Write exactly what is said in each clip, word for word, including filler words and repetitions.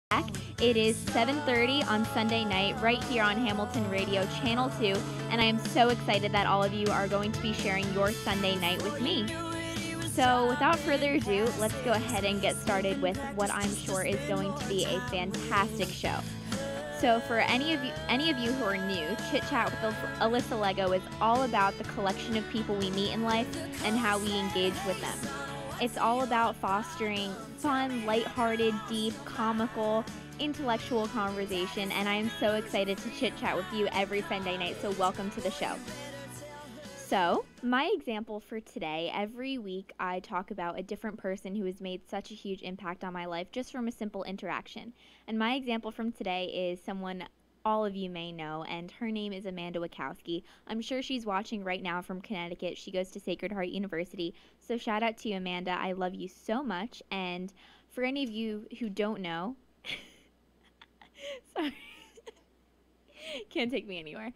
back. It is seven thirty on Sunday night right here on Hamilton Radio Channel two, and I am so excited that all of you are going to be sharing your Sunday night with me. So without further ado, let's go ahead and get started with what I'm sure is going to be a fantastic show. So for any of you any of you who are new, Chit Chat with Alyssa Lego is all about the collection of people we meet in life and how we engage with them. It's all about fostering fun, lighthearted, deep, comical, intellectual conversation, and I am so excited to chit chat with you every Sunday night, so welcome to the show. So, my example for today, every week I talk about a different person who has made such a huge impact on my life just from a simple interaction. And my example from today is someone all of you may know, and her name is Amanda Wachowski. I'm sure she's watching right now from Connecticut. She goes to Sacred Heart University. So shout out to you, Amanda. I love you so much. And for any of you who don't know, sorry, can't take me anywhere.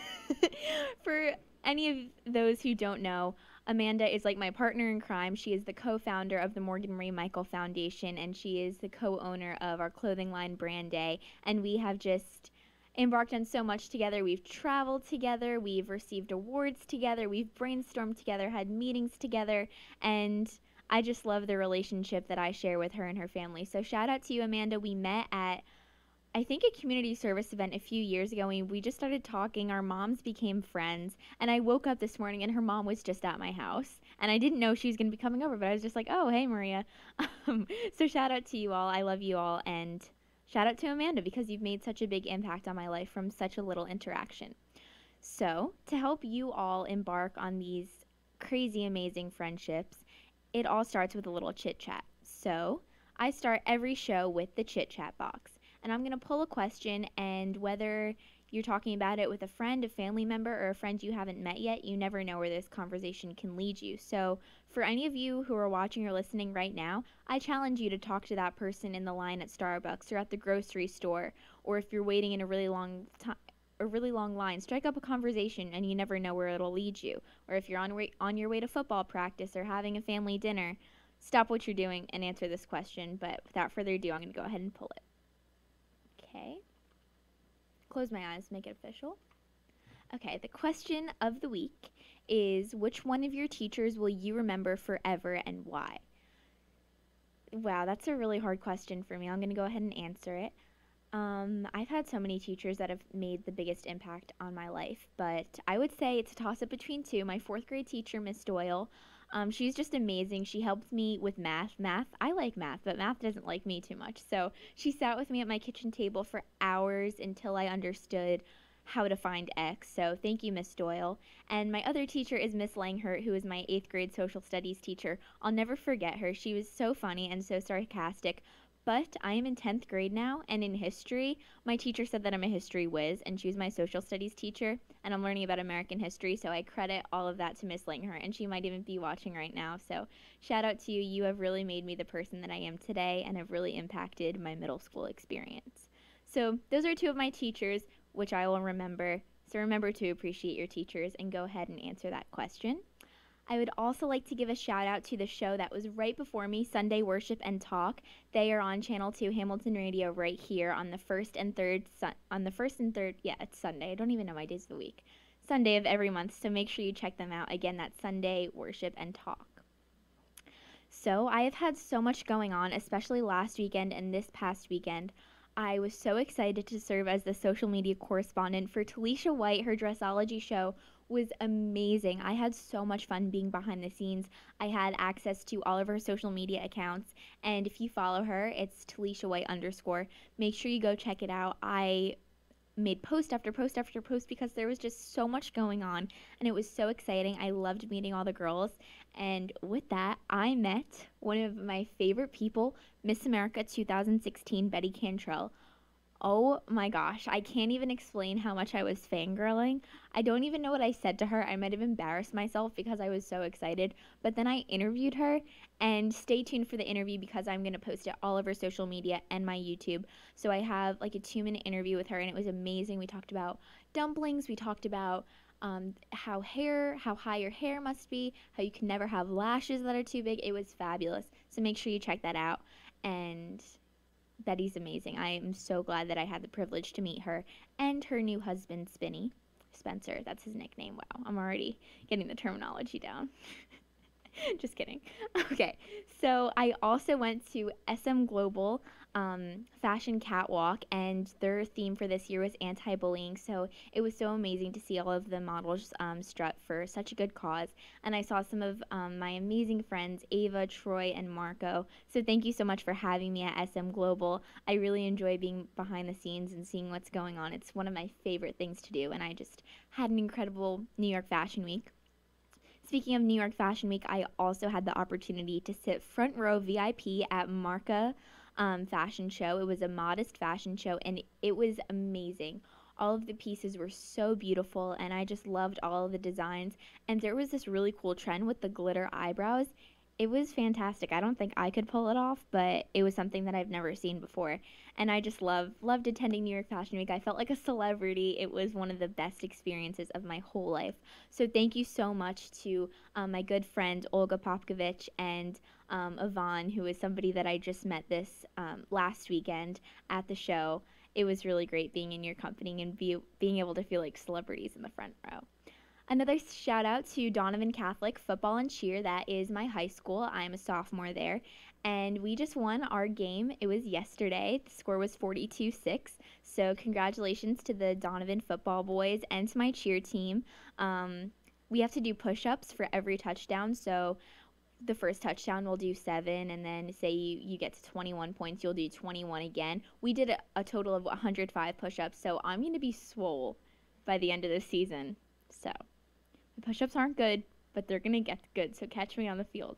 For any of those who don't know, Amanda is like my partner in crime. She is the co-founder of the Morgan Marie Michael Foundation, and she is the co-owner of our clothing line Brand Day. And we have just embarked on so much together. We've traveled together, we've received awards together, we've brainstormed together, had meetings together, and I just love the relationship that I share with her and her family. So shout out to you, Amanda. We met at, I think, a community service event a few years ago, and we just started talking. Our moms became friends, and I woke up this morning and her mom was just at my house, and I didn't know she was going to be coming over, but I was just like, oh, hey, Maria. Um, so shout out to you all. I love you all, and shout out to Amanda because you've made such a big impact on my life from such a little interaction. So, to help you all embark on these crazy, amazing friendships, it all starts with a little chit chat. So, I start every show with the chit chat box. And I'm going to pull a question, and whether you're talking about it with a friend, a family member, or a friend you haven't met yet, you never know where this conversation can lead you. So for any of you who are watching or listening right now, I challenge you to talk to that person in the line at Starbucks or at the grocery store, or if you're waiting in a really long time, a really long line, strike up a conversation, and you never know where it'll lead you. Or if you're on way, on your way to football practice or having a family dinner, stop what you're doing and answer this question. But without further ado, I'm going to go ahead and pull it. Okay. Close my eyes, make it official. Okay, the question of the week is, which one of your teachers will you remember forever and why? Wow, that's a really hard question for me. I'm going to go ahead and answer it. Um, I've had so many teachers that have made the biggest impact on my life, but I would say it's a toss-up between two. My fourth grade teacher, Miss Doyle, um, she's just amazing. She helped me with math. Math, I like math, but math doesn't like me too much. So she sat with me at my kitchen table for hours until I understood how to find X. So thank you, Miss Doyle. And my other teacher is Miss Langhurt, who is my eighth grade social studies teacher. I'll never forget her. She was so funny and so sarcastic. But I am in tenth grade now, and in history, my teacher said that I'm a history whiz, and she was my social studies teacher, and I'm learning about American history, so I credit all of that to Miss Langhurt, and she might even be watching right now. So shout out to you. You have really made me the person that I am today and have really impacted my middle school experience. So those are two of my teachers, which I will remember. So remember to appreciate your teachers and go ahead and answer that question. I would also like to give a shout out to the show that was right before me, Sunday Worship and Talk. They are on Channel two Hamilton Radio right here on the first and third sun- on the first and third yeah, it's Sunday. I don't even know my days of the week. Sunday of every month, so make sure you check them out. Again, that's Sunday Worship and Talk. So, I have had so much going on, especially last weekend and this past weekend. I was so excited to serve as the social media correspondent for Talisha White. Her dressology show was amazing. I had so much fun being behind the scenes. I had access to all of her social media accounts, and if you follow her, it's Talisha White underscore. Make sure you go check it out. I made post after post after post because there was just so much going on, and it was so exciting. I loved meeting all the girls, and with that, I met one of my favorite people, Miss America two thousand sixteen, Betty Cantrell. Oh my gosh, I can't even explain how much I was fangirling. I don't even know what I said to her. I might have embarrassed myself because I was so excited. But then I interviewed her, and stay tuned for the interview because I'm going to post it all over social media and my YouTube. So I have like a two minute interview with her, and it was amazing. We talked about dumplings, we talked about um, how hair, how high your hair must be, how you can never have lashes that are too big. It was fabulous. So make sure you check that out. And Betty's amazing. I am so glad that I had the privilege to meet her and her new husband, Spinny. Spencer, that's his nickname. Wow, I'm already getting the terminology down. Just kidding. Okay, so I also went to S M Global um, Fashion Catwalk, and their theme for this year was anti-bullying. So it was so amazing to see all of the models um, strut for such a good cause. And I saw some of um, my amazing friends, Ava, Troy, and Marco. So thank you so much for having me at S M Global. I really enjoy being behind the scenes and seeing what's going on. It's one of my favorite things to do, and I just had an incredible New York Fashion Week. Speaking of New York Fashion Week, I also had the opportunity to sit front row V I P at Marca um, Fashion Show. It was a modest fashion show, and it was amazing. All of the pieces were so beautiful, and I just loved all of the designs. And there was this really cool trend with the glitter eyebrows. It was fantastic. I don't think I could pull it off, but it was something that I've never seen before. And I just love loved attending New York Fashion Week. I felt like a celebrity. It was one of the best experiences of my whole life. So thank you so much to um, my good friend Olga Popkovich and um, Yvonne, who is somebody that I just met this um, last weekend at the show. It was really great being in your company and be, being able to feel like celebrities in the front row. Another shout out to Donovan Catholic Football and Cheer. That is my high school. I'm a sophomore there. And we just won our game. It was yesterday. The score was forty-two six. So congratulations to the Donovan football boys and to my cheer team. Um, we have to do push-ups for every touchdown. So the first touchdown we'll do seven, and then say you, you get to twenty-one points, you'll do twenty-one again. We did a, a total of one hundred five push-ups. So I'm going to be swole by the end of the season. So the push-ups aren't good, but they're going to get good, so catch me on the field.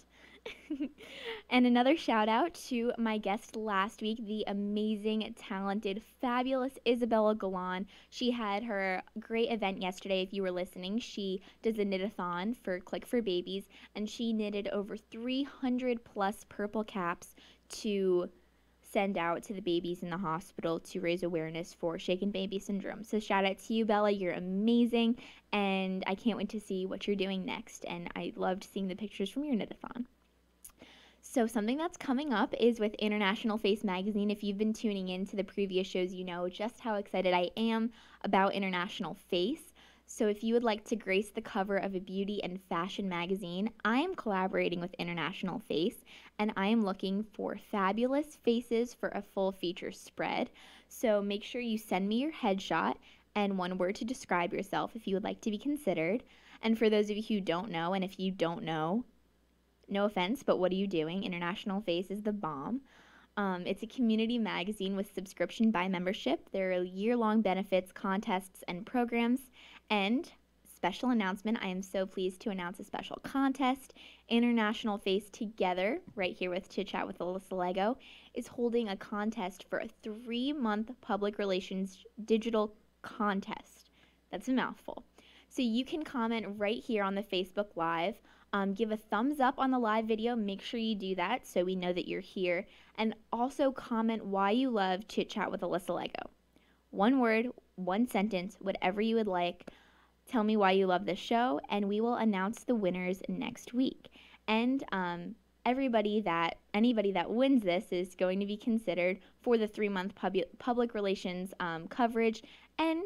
And another shout out to my guest last week, the amazing, talented, fabulous Isabella Galan. She had her great event yesterday. If you were listening, she does a knit-a-thon for Click for Babies, and she knitted over three hundred plus purple caps to send out to the babies in the hospital to raise awareness for shaken baby syndrome. So shout out to you, Bella. You're amazing, and I can't wait to see what you're doing next. And I loved seeing the pictures from your knit-a-thon. So something that's coming up is with International Face Magazine. If you've been tuning in to the previous shows, you know just how excited I am about International Face. So if you would like to grace the cover of a beauty and fashion magazine, I am collaborating with International Face, and I am looking for fabulous faces for a full feature spread. So make sure you send me your headshot and one word to describe yourself if you would like to be considered. And for those of you who don't know, and if you don't know, no offense, but what are you doing? International Face is the bomb. Um, it's a community magazine with subscription by membership. There are year-long benefits, contests, and programs. And special announcement, I am so pleased to announce a special contest. International Face Together, right here with Chit Chat with Alyssa Lego, is holding a contest for a three-month public relations digital contest. That's a mouthful. So you can comment right here on the Facebook Live. Um, give a thumbs up on the live video. Make sure you do that so we know that you're here. And also comment why you love Chit Chat with Alyssa Lego. One word, one sentence, whatever you would like. Tell me why you love this show, and we will announce the winners next week. And um, everybody that, anybody that wins this is going to be considered for the three-month pub- public relations um, coverage and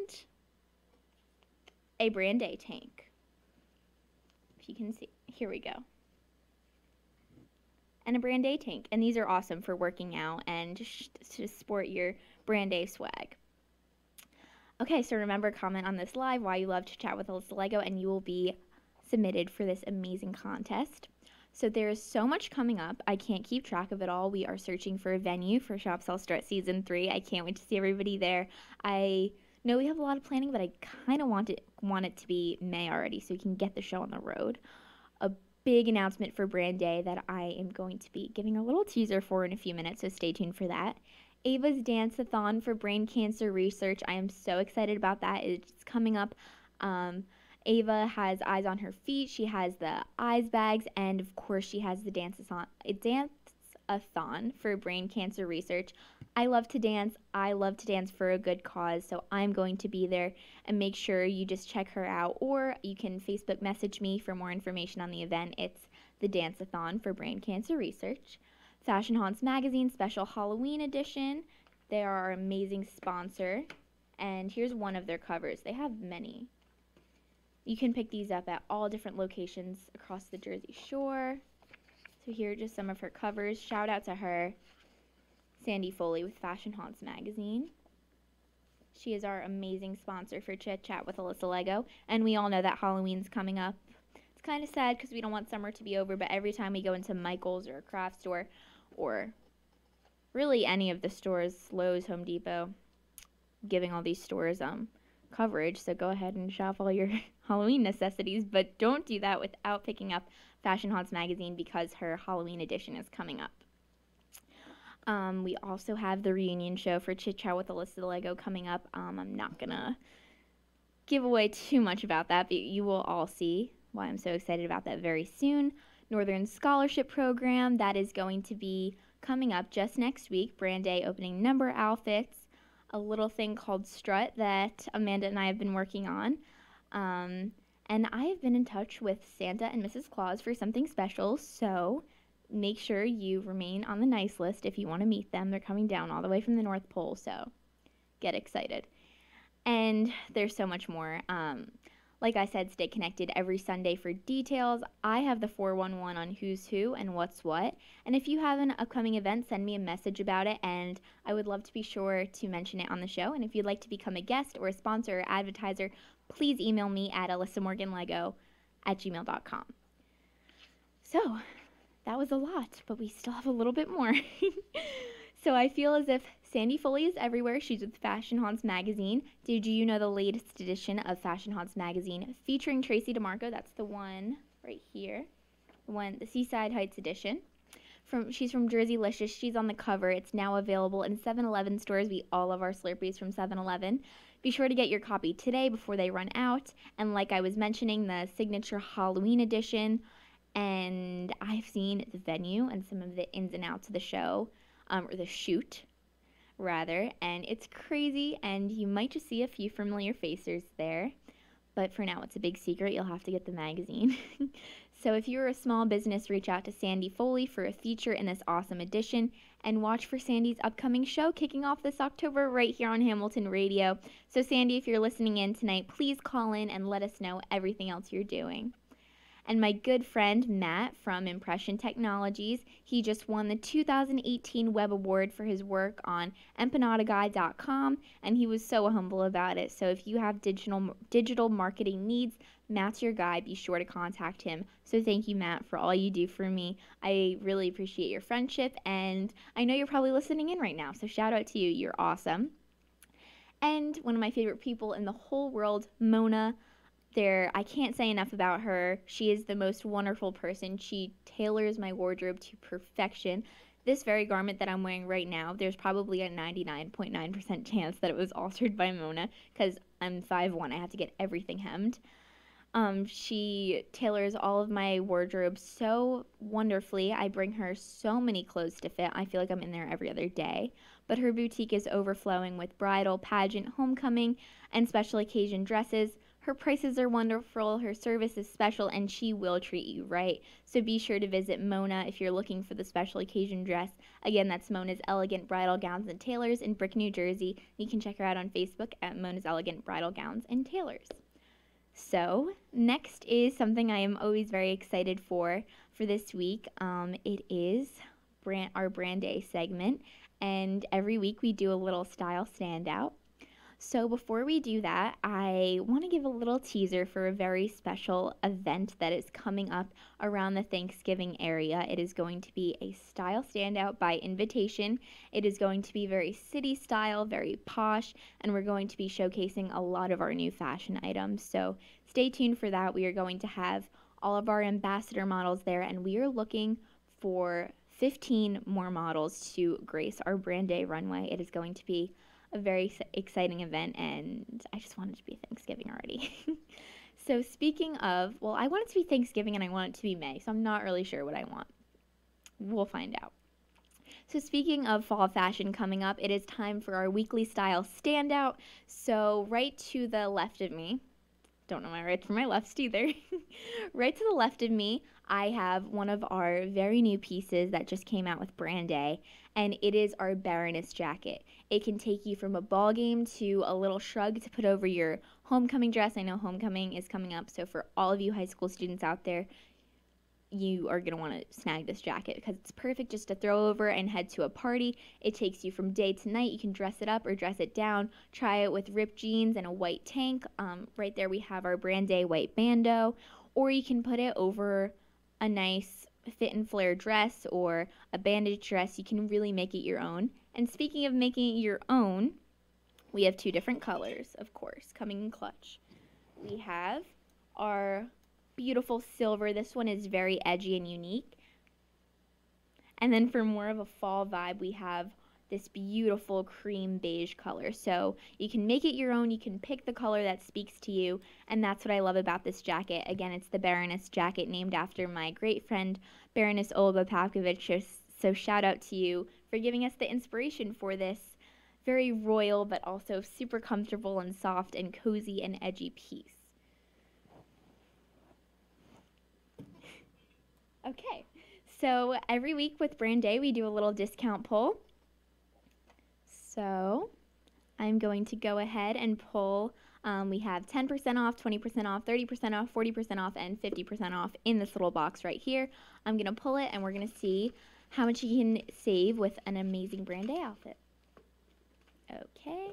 a brand day tank. If you can see, here we go. And a brand day tank. And these are awesome for working out and just to sport your brand day swag. Okay, so remember, comment on this live why you love to chat with Alyssa Lego, and you will be submitted for this amazing contest. So there is so much coming up. I can't keep track of it all. We are searching for a venue for Shop Sell Strut Season three. I can't wait to see everybody there. I know we have a lot of planning, but I kind of want it, want it to be May already so we can get the show on the road. A big announcement for Brand Day that I am going to be giving a little teaser for in a few minutes, so stay tuned for that. Ava's Dance-a-thon for brain cancer research. I am so excited about that. It's coming up. Um, Ava has Eyes on Her Feet. She has the eyes bags, and of course she has the dance-a-thon, dance-a-thon for brain cancer research. I love to dance. I love to dance for a good cause, so I'm going to be there, and make sure you just check her out, or you can Facebook message me for more information on the event. It's the Dance-a-thon for brain cancer research. Fashion Haunts Magazine Special Halloween Edition. They are our amazing sponsor. And here's one of their covers. They have many. You can pick these up at all different locations across the Jersey Shore. So here are just some of her covers. Shout out to her, Sandy Foley with Fashion Haunts Magazine. She is our amazing sponsor for Chit Chat with Alyssa Lego. And we all know that Halloween's coming up. It's kind of sad because we don't want summer to be over, but every time we go into Michael's or a craft store or really any of the stores, Lowe's, Home Depot, giving all these stores um coverage, so go ahead and shop all your Halloween necessities, but don't do that without picking up Fashion Haunts Magazine because her Halloween edition is coming up. Um, we also have the reunion show for Chit Chat with Alyssa Lego coming up. Um, I'm not gonna give away too much about that, but you will all see why I'm so excited about that very soon. Northern Scholarship Program, that is going to be coming up just next week. Brand Day opening number outfits. A little thing called Strut that Amanda and I have been working on. Um, and I have been in touch with Santa and Missus Claus for something special, so make sure you remain on the nice list if you want to meet them. They're coming down all the way from the North Pole, so get excited. And there's so much more. Um, like I said, stay connected every Sunday for details. I have the four one one on who's who and what's what. And if you have an upcoming event, send me a message about it, and I would love to be sure to mention it on the show. And if you'd like to become a guest or a sponsor or advertiser, please email me at alyssa morgan lego at gmail dot com. So, that was a lot, but we still have a little bit more. So I feel as if Sandy Foley is everywhere. She's with Fashion Haunts Magazine. Did you know the latest edition of Fashion Haunts Magazine featuring Tracy DeMarco? That's the one right here. The one, the Seaside Heights edition. From She's from Jerseylicious. She's on the cover. It's now available in seven eleven stores. We all love our Slurpees from seven eleven. Be sure to get your copy today before they run out. And like I was mentioning, the signature Halloween edition. And I've seen the venue and some of the ins and outs of the show. Um, or the shoot, rather, and it's crazy, and you might just see a few familiar faces there, but for now it's a big secret. You'll have to get the magazine. So if you're a small business, reach out to Sandy Foley for a feature in this awesome edition, and watch for Sandy's upcoming show kicking off this October right here on Hamilton Radio. So Sandy, if you're listening in tonight, please call in and let us know everything else you're doing. And my good friend Matt from Impression Technologies, he just won the two thousand eighteen Web Award for his work on empanada guy dot com, and he was so humble about it. So if you have digital digital marketing needs, Matt's your guy. Be sure to contact him. So thank you, Matt, for all you do for me. I really appreciate your friendship, and I know you're probably listening in right now, so shout out to you. You're awesome. And one of my favorite people in the whole world, Mona. There, I can't say enough about her. She is the most wonderful person. She tailors my wardrobe to perfection. This very garment that I'm wearing right now, there's probably a ninety-nine point nine percent chance that it was altered by Mona because I'm five one. I have to get everything hemmed. Um, she tailors all of my wardrobe so wonderfully. I bring her so many clothes to fit. I feel like I'm in there every other day. But her boutique is overflowing with bridal, pageant, homecoming, and special occasion dresses. Her prices are wonderful, her service is special, and she will treat you right. So be sure to visit Mona if you're looking for the special occasion dress. Again, that's Mona's Elegant Bridal Gowns and Tailors in Brick, New Jersey. You can check her out on Facebook at Mona's Elegant Bridal Gowns and Tailors. So, next is something I am always very excited for for this week. Um, it is brand, our Brand Day segment, and every week we do a little style standout. So before we do that, I want to give a little teaser for a very special event that is coming up around the Thanksgiving area. It is going to be a style standout by invitation. It is going to be very city style, very posh, and we're going to be showcasing a lot of our new fashion items. So stay tuned for that. We are going to have all of our ambassador models there, and we are looking for fifteen more models to grace our Brand Day runway. It is going to be a very exciting event, and I just want it to be Thanksgiving already. So speaking of, well, I want it to be Thanksgiving and I want it to be May, so I'm not really sure what I want. We'll find out. So speaking of fall fashion coming up, it is time for our weekly style standout. So right to the left of me, don't know my rights from my lefts either. Right to the left of me, I have one of our very new pieces that just came out with Brand Day, and it is our Baroness jacket. It can take you from a ball game to a little shrug to put over your homecoming dress. I know homecoming is coming up, so for all of you high school students out there, you are going to want to snag this jacket because it's perfect just to throw over and head to a party. It takes you from day to night. You can dress it up or dress it down. Try it with ripped jeans and a white tank. Um, right there we have our Brand Day white bandeau. Or you can put it over a nice fit and flare dress or a bandage dress. You can really make it your own. And speaking of making it your own, we have two different colors, of course, coming in clutch. We have our beautiful silver. This one is very edgy and unique. And then for more of a fall vibe, we have this beautiful cream beige color. So you can make it your own. You can pick the color that speaks to you. And that's what I love about this jacket. Again, it's the Baroness jacket named after my great friend, Baroness Olga Pavkovich. So shout out to you for giving us the inspiration for this very royal, but also super comfortable and soft and cozy and edgy piece. Okay, so every week with Brand Day, we do a little discount pull. So I'm going to go ahead and pull. Um, we have ten percent off, twenty percent off, thirty percent off, forty percent off, and fifty percent off in this little box right here. I'm going to pull it, and we're going to see how much you can save with an amazing Brand Day outfit. Okay.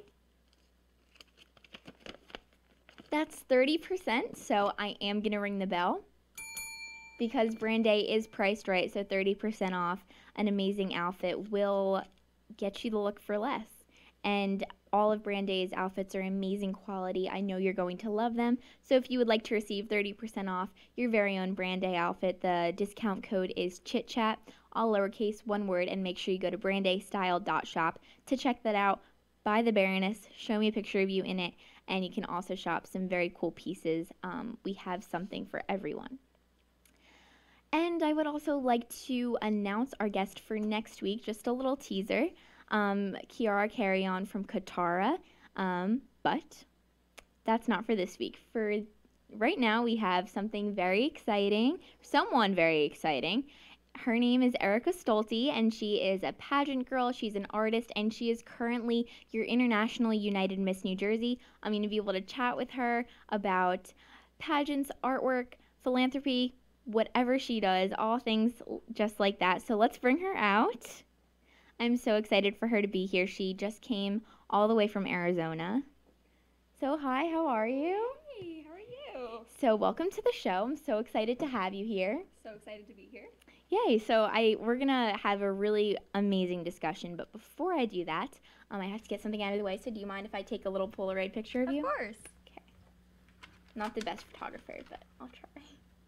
That's thirty percent, so I am going to ring the bell. Because Brand Day is priced right, so thirty percent off an amazing outfit will get you the look for less. And all of Brand Day's outfits are amazing quality. I know you're going to love them. So if you would like to receive thirty percent off your very own Brand Day outfit, the discount code is CHITCHAT, all lowercase, one word, and make sure you go to brand day style dot shop to check that out. Buy the Baroness, show me a picture of you in it, and you can also shop some very cool pieces. Um, we have something for everyone. And I would also like to announce our guest for next week, just a little teaser, um, Kiara Carry-On from Katara, um, but that's not for this week. For right now, we have something very exciting, someone very exciting. Her name is Erica Stolte, and she is a pageant girl. She's an artist, and she is currently your International United Miss New Jersey. I'm going to be able to chat with her about pageants, artwork, philanthropy, whatever she does, all things just like that. So let's bring her out. I'm so excited for her to be here. She just came all the way from Arizona. So hi, how are you? Hey, how are you? So welcome to the show. I'm so excited to have you here. So excited to be here. Yay, so I we're gonna have a really amazing discussion, but before I do that, um, I have to get something out of the way. So do you mind if I take a little Polaroid picture of, of you? Of course. Okay. Not the best photographer, but I'll try.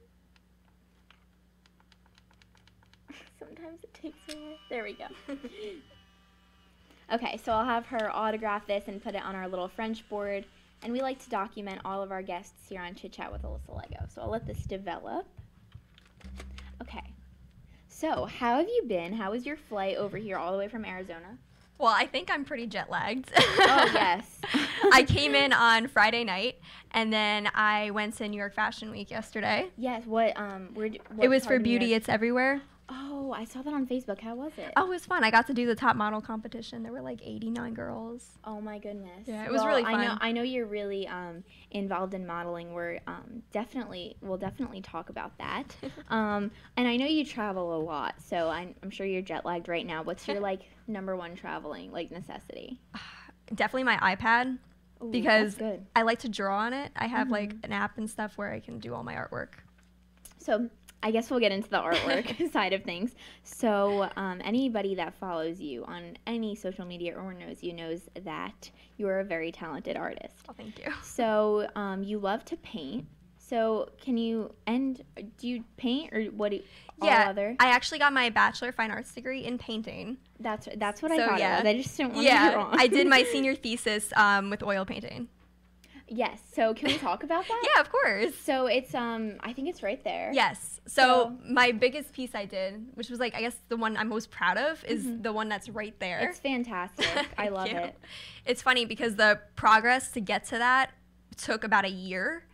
Sometimes it takes a while. There we go. Okay, so I'll have her autograph this and put it on our little French board. And we like to document all of our guests here on Chit Chat with Alyssa Lego. So I'll let this develop. Okay. So, how have you been? How was your flight over here all the way from Arizona? Well, I think I'm pretty jet lagged. Oh, yes. I came in on Friday night, and then I went to New York Fashion Week yesterday. Yes, what, um, where, what It was part for of New Beauty York? It's Everywhere. Oh, I saw that on Facebook. How was it? Oh, it was fun. I got to do the top model competition. There were like eighty-nine girls. Oh my goodness. Yeah, it was Well, really I know fun. I know you're really um, involved in modeling. We're um, definitely we'll definitely talk about that. um, and I know you travel a lot, so I'm, I'm sure you're jet lagged right now. What's your like number one traveling like necessity? Definitely my iPad, Ooh, because that's good. I like to draw on it. I have Mhm. like an app and stuff where I can do all my artwork. So I guess we'll get into the artwork side of things. So um, anybody that follows you on any social media or knows you knows that you are a very talented artist. Oh, thank you. So um, you love to paint. So can you, and do you paint or what do you, Yeah, all other? I actually got my Bachelor of Fine Arts degree in painting. That's that's what I So, thought yeah. it was. I just didn't want to Yeah, be wrong. I did my senior thesis um, with oil painting. Yes. So can we talk about that? Yeah, of course. So it's um I think it's right there. Yes. So, So- my biggest piece I did, which was like I guess the one I'm most proud of, is Mhm. the one that's right there. It's fantastic. I Thank love you. it. It's funny because the progress to get to that took about a year.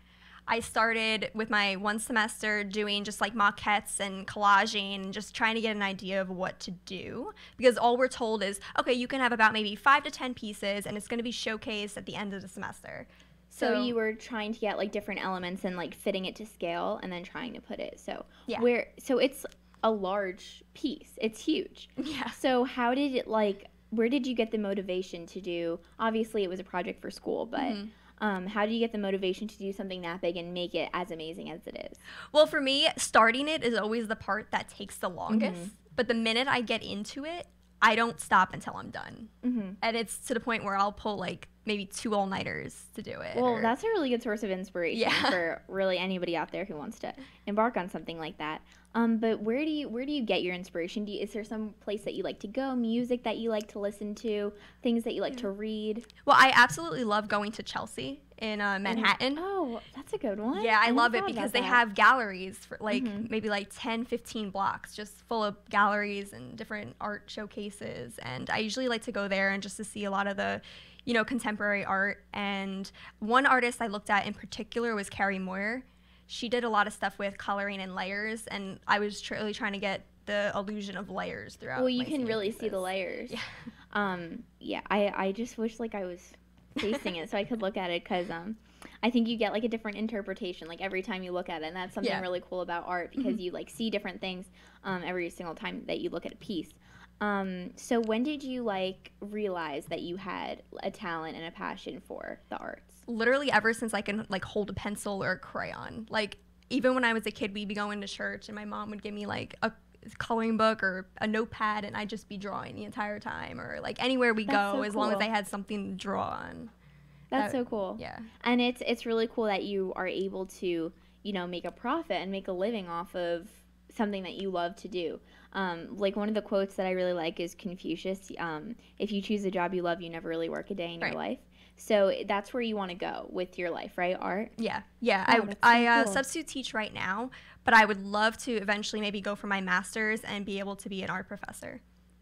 I started with my one semester doing just like maquettes and collaging and just trying to get an idea of what to do, because all we're told is, okay, you can have about maybe five to ten pieces and it's going to be showcased at the end of the semester. So, so you were trying to get like different elements and like fitting it to scale and then trying to put it. So yeah. where so it's a large piece. It's huge. Yeah. So how did it like where did you get the motivation to do? Obviously it was a project for school, but mm-hmm. um, how do you get the motivation to do something that big and make it as amazing as it is? Well, for me, starting it is always the part that takes the longest. Mm-hmm. But the minute I get into it, I don't stop until I'm done. Mm-hmm. And it's to the point where I'll pull like maybe two all-nighters to do it. Well, or... that's a really good source of inspiration yeah. for really anybody out there who wants to embark on something like that. Um, but where do you where do you get your inspiration? Do you, is there some place that you like to go, music that you like to listen to, things that you like to read? Well, I absolutely love going to Chelsea in uh, Manhattan. Oh, that's a good one. Yeah, I, I love it because they that. have galleries for like mm-hmm. maybe like ten, fifteen blocks just full of galleries and different art showcases. And I usually like to go there and just to see a lot of the, you know, contemporary art. And one artist I looked at in particular was Carrie Moyer. She did a lot of stuff with coloring and layers, and I was tr- really trying to get the illusion of layers throughout. Well, you can really pieces. see the layers. Yeah. Um, yeah, I, I just wish like I was tasting it so I could look at it, because um, I think you get like a different interpretation like every time you look at it, and that's something yeah. really cool about art, because mm-hmm. you like see different things um, every single time that you look at a piece. Um, so when did you like realize that you had a talent and a passion for the arts? Literally ever since I can like hold a pencil or a crayon. Like even when I was a kid, we'd be going to church and my mom would give me like a coloring book or a notepad, and I'd just be drawing the entire time, or like anywhere we That's go, so as cool. long as I had something to draw on. That's that, so cool. Yeah. And it's it's really cool that you are able to, you know, make a profit and make a living off of something that you love to do. Um, like one of the quotes that I really like is Confucius. Um, if you choose a job you love, you never really work a day in right. your life. So that's where you want to go with your life, right? Art? Yeah. Yeah. Oh, I, so I uh, cool. substitute teach right now, but I would love to eventually maybe go for my master's and be able to be an art professor.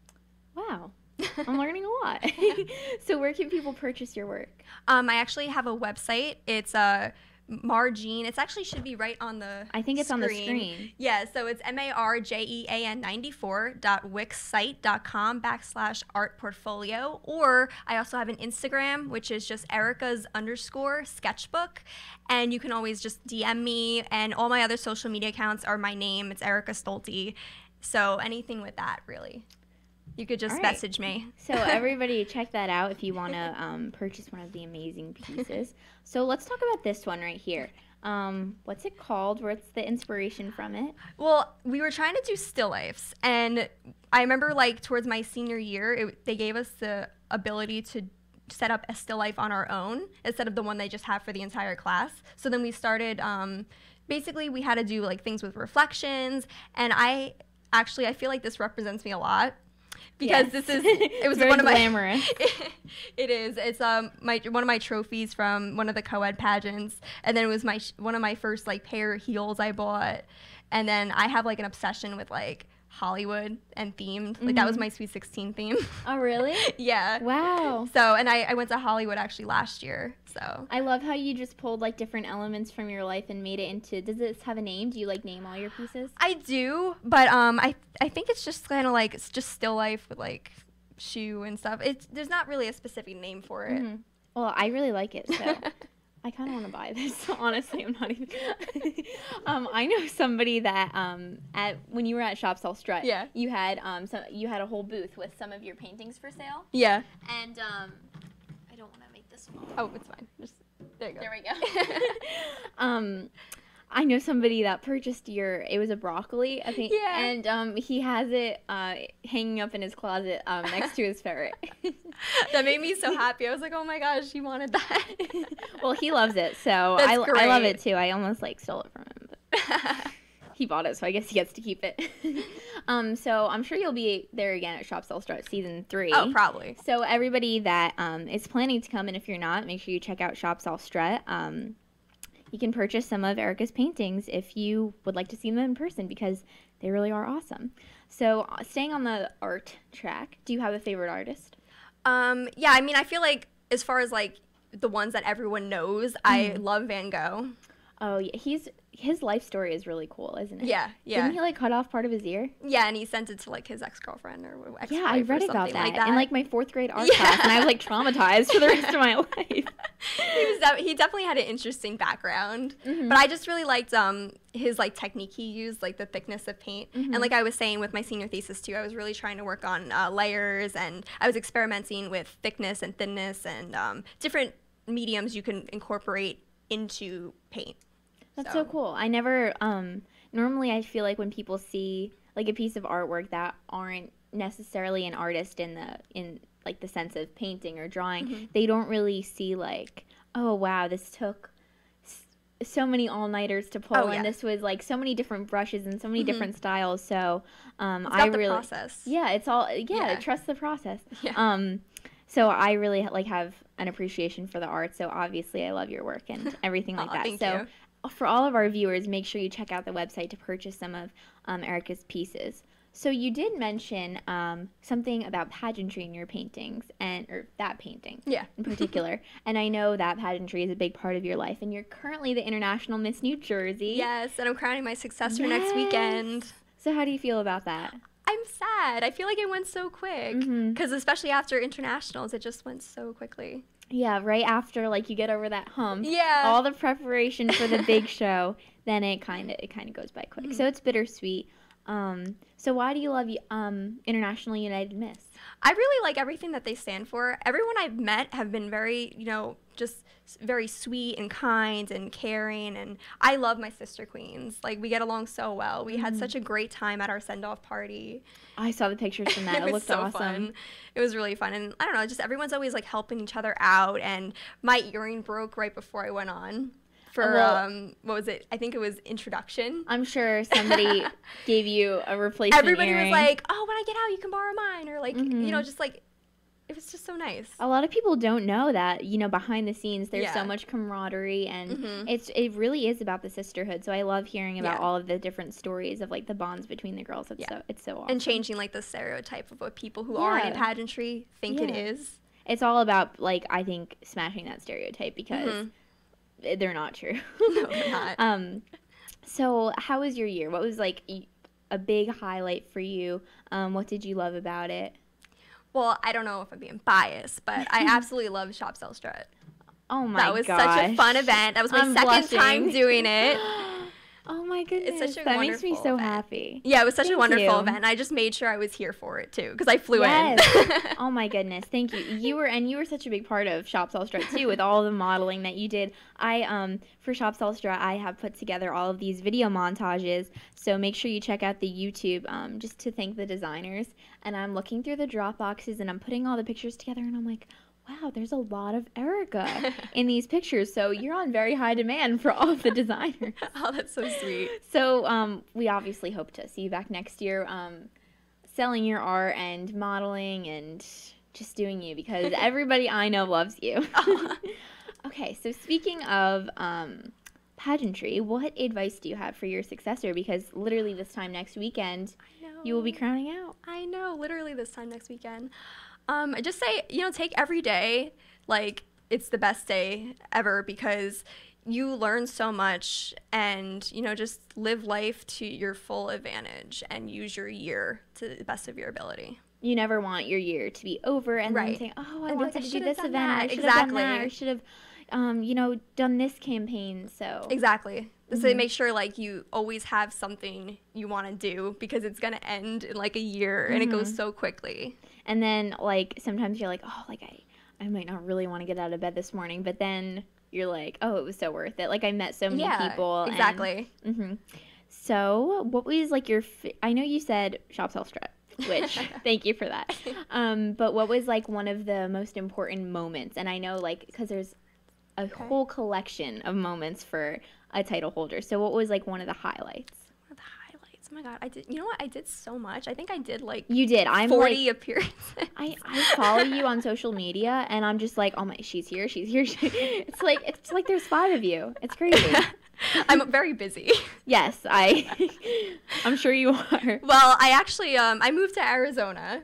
Wow. I'm learning a lot. So where can people purchase your work? Um, I actually have a website. It's uh, Marjean. It actually should be right on the I think it's screen. on the screen. Yeah, so it's M A R J E A N ninety-four dot wixsite dot com backslash art portfolio. Or I also have an Instagram, which is just Erica's underscore sketchbook. And you can always just D M me. And all my other social media accounts are my name. It's Erica Stolte. So anything with that, really. You could just right. message me. So everybody check that out if you want to um, purchase one of the amazing pieces. So let's talk about this one right here. Um, what's it called? What's the inspiration from it? Well, we were trying to do still lifes. And I remember like towards my senior year, it, they gave us the ability to set up a still life on our own instead of the one they just have for the entire class. So then we started, um, basically we had to do like things with reflections. And I actually, I feel like this represents me a lot. Because yes. this is, it was Very one of my, glamorous. it, it is, it's um my one of my trophies from one of the co-ed pageants, and then it was my one of my first like pair of heels I bought, and then I have like an obsession with like Hollywood and themed, like mm-hmm. that was my Sweet sixteen theme. Oh really? Yeah. Wow. So, and I, I went to Hollywood actually last year, so. I love how you just pulled like different elements from your life and made it into, does this have a name? Do you like name all your pieces? I do, but um, I I think it's just kind of like, it's just still life with like shoe and stuff. It's, there's not really a specific name for it. Mm-hmm. Well, I really like it, so. I kind of want to buy this. Honestly, I'm not even. um, I know somebody that um, at when you were at Shop Sell Strut, yeah. you had um, so you had a whole booth with some of your paintings for sale. Yeah. And um, I don't want to make this small. Oh, it's fine. Just there you go. There we go. um, I know somebody that purchased your. It was a broccoli, I think. Yeah. And um, he has it uh, hanging up in his closet um, next to his ferret. That made me so happy. I was like, oh my gosh, he wanted that. Well, he loves it, so That's I, great. I love it too. I almost like stole it from him, but he bought it, so I guess he gets to keep it. um, so I'm sure you'll be there again at Shop Sell Strut season three. Oh, probably. So everybody that um, is planning to come, and if you're not, make sure you check out Shop Sell Strut. Um, you can purchase some of Erica's paintings if you would like to see them in person, because they really are awesome. So uh, staying on the art track, do you have a favorite artist? Um, yeah, I mean, I feel like as far as like the ones that everyone knows, mm. I love Van Gogh. Oh, yeah. He's his life story is really cool, isn't it? Yeah, yeah. Didn't he like cut off part of his ear? Yeah, and he sent it to like his ex-girlfriend or ex-wife Yeah, I read or about something that, like that in like my fourth grade art Yeah. class, and I was like traumatized for the rest of my life. he was de- he definitely had an interesting background, Mhm. but I just really liked um his like technique he used, like the thickness of paint, Mhm. and like I was saying with my senior thesis too, I was really trying to work on uh, layers, and I was experimenting with thickness and thinness and um, different mediums you can incorporate into paint. That's so. so cool. I never um normally I feel like when people see like a piece of artwork that aren't necessarily an artist in the in like the sense of painting or drawing, Mhm. they don't really see like, oh wow, this took s- so many all-nighters to pull, Oh, and yeah. this was like so many different brushes and so many Mhm. different styles. So um It's I about the really process. yeah, it's all yeah, Yeah. trust the process. Yeah. Um so I really like have an appreciation for the art. So obviously I love your work and everything like Aw, that. thank so you. for all of our viewers, make sure you check out the website to purchase some of um, Erica's pieces. So you did mention um, something about pageantry in your paintings, and or that painting Yeah. in particular. And I know that pageantry is a big part of your life, and you're currently the International Miss New Jersey. Yes, and I'm crowning my successor next weekend. So how do you feel about that? I'm sad. I feel like it went so quick because Mhm. especially after internationals, it just went so quickly. Yeah, right after like you get over that hump, Yeah. all the preparation for the big show, then it kind of it kind of goes by quick. Mhm. So it's bittersweet. Um, so why do you love um, International United Miss? I really like everything that they stand for. Everyone I've met have been very, you know, just s- very sweet and kind and caring. And I love my sister queens. Like, we get along so well. We had Mhm. such a great time at our send-off party. I saw the pictures from that. it It, was looked so awesome. fun. It was really fun. And I don't know, just everyone's always like helping each other out. And my earring broke right before I went on for, well- um, what was it? I think it was introduction. I'm sure somebody gave you a replacement Everybody earring. was like, oh, when I get out, you can borrow mine. Or like, Mhm. you know, just like, it was just so nice. A lot of people don't know that, you know, behind the scenes there's so Yeah. much camaraderie, and Mhm. it's it really is about the sisterhood. So I love hearing about Yeah. all of the different stories of like the bonds between the girls. It's Yeah. so it's so awesome. And changing like the stereotype of what people who aren't in Yeah. pageantry think it Yeah. is. It's all about like I think smashing that stereotype because Mhm. they're not true. No, they're not. Um, so how was your year? What was like y- a big highlight for you? Um, what did you love about it? Well, I don't know if I'm being biased, but I absolutely love Shop Sell Strut. Oh my That was gosh. such a fun event. That was my I'm second blushing. time doing it. Oh my goodness. such a that makes me wonderful so event. happy. Yeah, it was such Thank a wonderful you. event. And I just made sure I was here for it too, because I flew Yes. in. Oh my goodness. Thank you. You were and you were such a big part of Shop Sell Strut too, with all the modeling that you did. I um for Shop Sell Strut I have put together all of these video montages. So make sure you check out the YouTube um just to thank the designers. And I'm looking through the drop boxes and I'm putting all the pictures together and I'm like, wow, there's a lot of Erica in these pictures. So you're on very high demand for all of the designers. Oh, that's so sweet. So um, we obviously hope to see you back next year, um, selling your art and modeling and just doing you because everybody I know loves you. Okay, so speaking of um, pageantry, what advice do you have for your successor? Because literally this time next weekend, I know. you will be crowning out. I know, literally this time next weekend. Um, I just say, you know, take every day like it's the best day ever because you learn so much and, you know, just live life to your full advantage and use your year to the best of your ability. You never want your year to be over and Right. then think, oh, I And be wanted like, I to do should've this done event, or I that. should have done that, Exactly. or should have, um, you know, done this campaign. So Exactly. So Mhm. make sure like you always have something you want to do because it's going to end in like a year and it goes Mhm. so quickly. And then, like, sometimes you're like, oh, like, I, I might not really want to get out of bed this morning. But then you're like, oh, it was so worth it. Like, I met so many Yeah, people. exactly. And, hmm So, what was, like, your, f- I know you said Shop Sell Strut, which, thank you for that. Um, but what was, like, one of the most important moments? And I know, like, because there's a Okay. whole collection of moments for a title holder. So, what was, like, one of the highlights? One of the highlights. Oh my God. I did, you know what? I did so much. I think I did like You did. I'm forty like, appearances. I, I follow you on social media and I'm just like, oh my, she's here, she's here. It's like it's like there's five of you. It's crazy. I'm very busy. Yes, I I'm sure you are. Well, I actually um I moved to Arizona.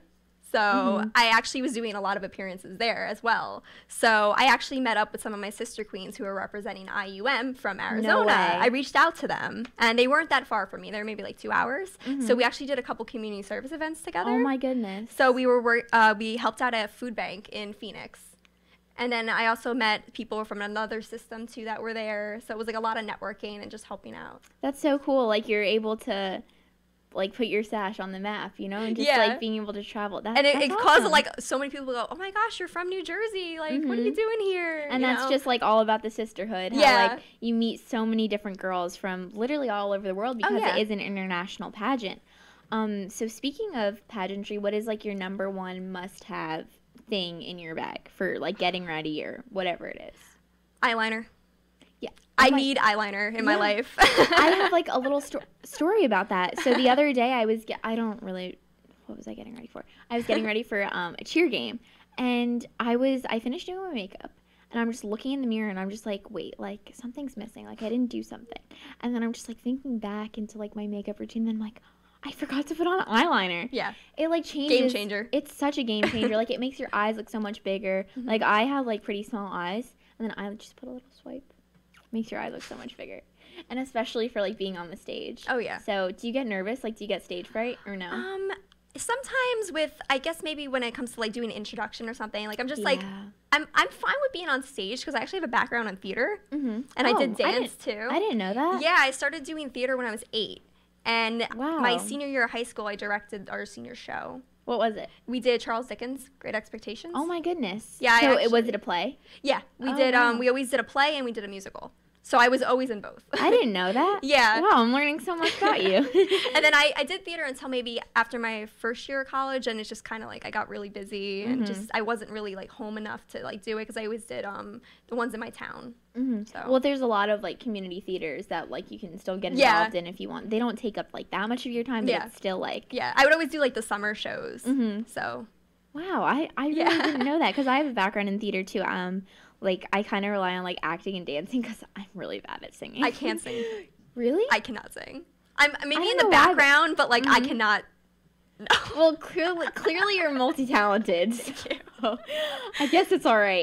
So Mm-hmm. I actually was doing a lot of appearances there as well. So I actually met up with some of my sister queens who were representing I U M from Arizona. way. I reached out to them, and they weren't that far from me. They were maybe like two hours. Mhm. So we actually did a couple community service events together. Oh my goodness. So we were wor- uh, we helped out at a food bank in Phoenix. And then I also met people from another system too that were there. So it was like a lot of networking and just helping out. That's so cool. Like you're able to like put your stash on the map, you know, and just Yeah. like being able to travel. That, And it, that's it awesome. caused like so many people to go, oh my gosh, you're from New Jersey. Like, what are you Mhm. doing here? And You that's know? just like all about the sisterhood. How, Yeah. like you meet so many different girls from literally all over the world because Oh, yeah. it is an international pageant. Um, so speaking of pageantry, what is like your number one must-have thing in your bag for like getting ready or whatever it is? eyeliner. Yeah. I Oh my- need eyeliner in my Yeah. life. I have like a little sto- story about that. So the other day I was, ge- I don't really, what was I getting ready for? I was getting ready for um, a cheer game, and I was, I finished doing my makeup, and I'm just looking in the mirror, and I'm just like, wait, like something's missing, like I didn't do something, and then I'm just like thinking back into like my makeup routine, and I'm like, I forgot to put on eyeliner. Yeah. It like changes. Game changer. It's such a game changer. Like it makes your eyes look so much bigger. Mhm. Like I have like pretty small eyes, and then I just put a little swipe. Makes your eyes look so much bigger, and especially for like being on the stage. Oh, yeah. So do you get nervous? Like do you get stage fright or no? Um, sometimes with, I guess maybe when it comes to like doing an introduction or something, like I'm just like, I'm, I'm fine with being on stage because I actually have a background in theater Mm-hmm. and I did dance didn't, too. I didn't know that. Yeah, I started doing theater when I was eight. And Wow. my senior year of high school, I directed our senior show. What was it? We did Charles Dickens' Great Expectations. Oh my goodness. Yeah, I So it was actually- it a play? Yeah, we Oh, did. wow. Um, we always did a play and we did a musical. So I was always in both. I didn't know that. Yeah. Wow, I'm learning so much about you. And then I, I did theater until maybe after my first year of college, and it's just kind of like I got really busy and Mhm. just I wasn't really like home enough to like do it because I always did um the ones in my town. hmm So Well, there's a lot of like community theaters that like you can still get Yeah. involved in if you want. They don't take up like that much of your time, but Yeah. it's still like. yeah, I would always do like the summer shows. hmm So Wow, I, I really Yeah. didn't know that because I have a background in theater too. Um, like I kind of rely on like acting and dancing because I'm really bad at singing. I can't sing. Really? I cannot sing. I'm maybe don't in the know why, but- background, but like I Mhm. cannot. No. Well, clearly, clearly you're multi-talented. Thank you. So I guess it's all right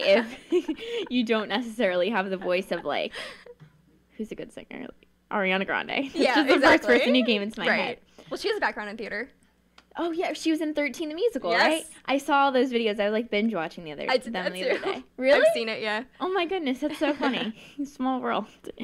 if you don't necessarily have the voice of like, who's a good singer? Like, Ariana Grande. It's Yeah, just the exactly. first person who came into my Right. head. Well, she has a background in theater. Oh yeah, she was in thirteen the musical, Yes. right? I saw all those videos. I was like binge watching the other I did them that the too. other day. Really? I've seen it. Yeah. Oh my goodness, that's so funny. Small world.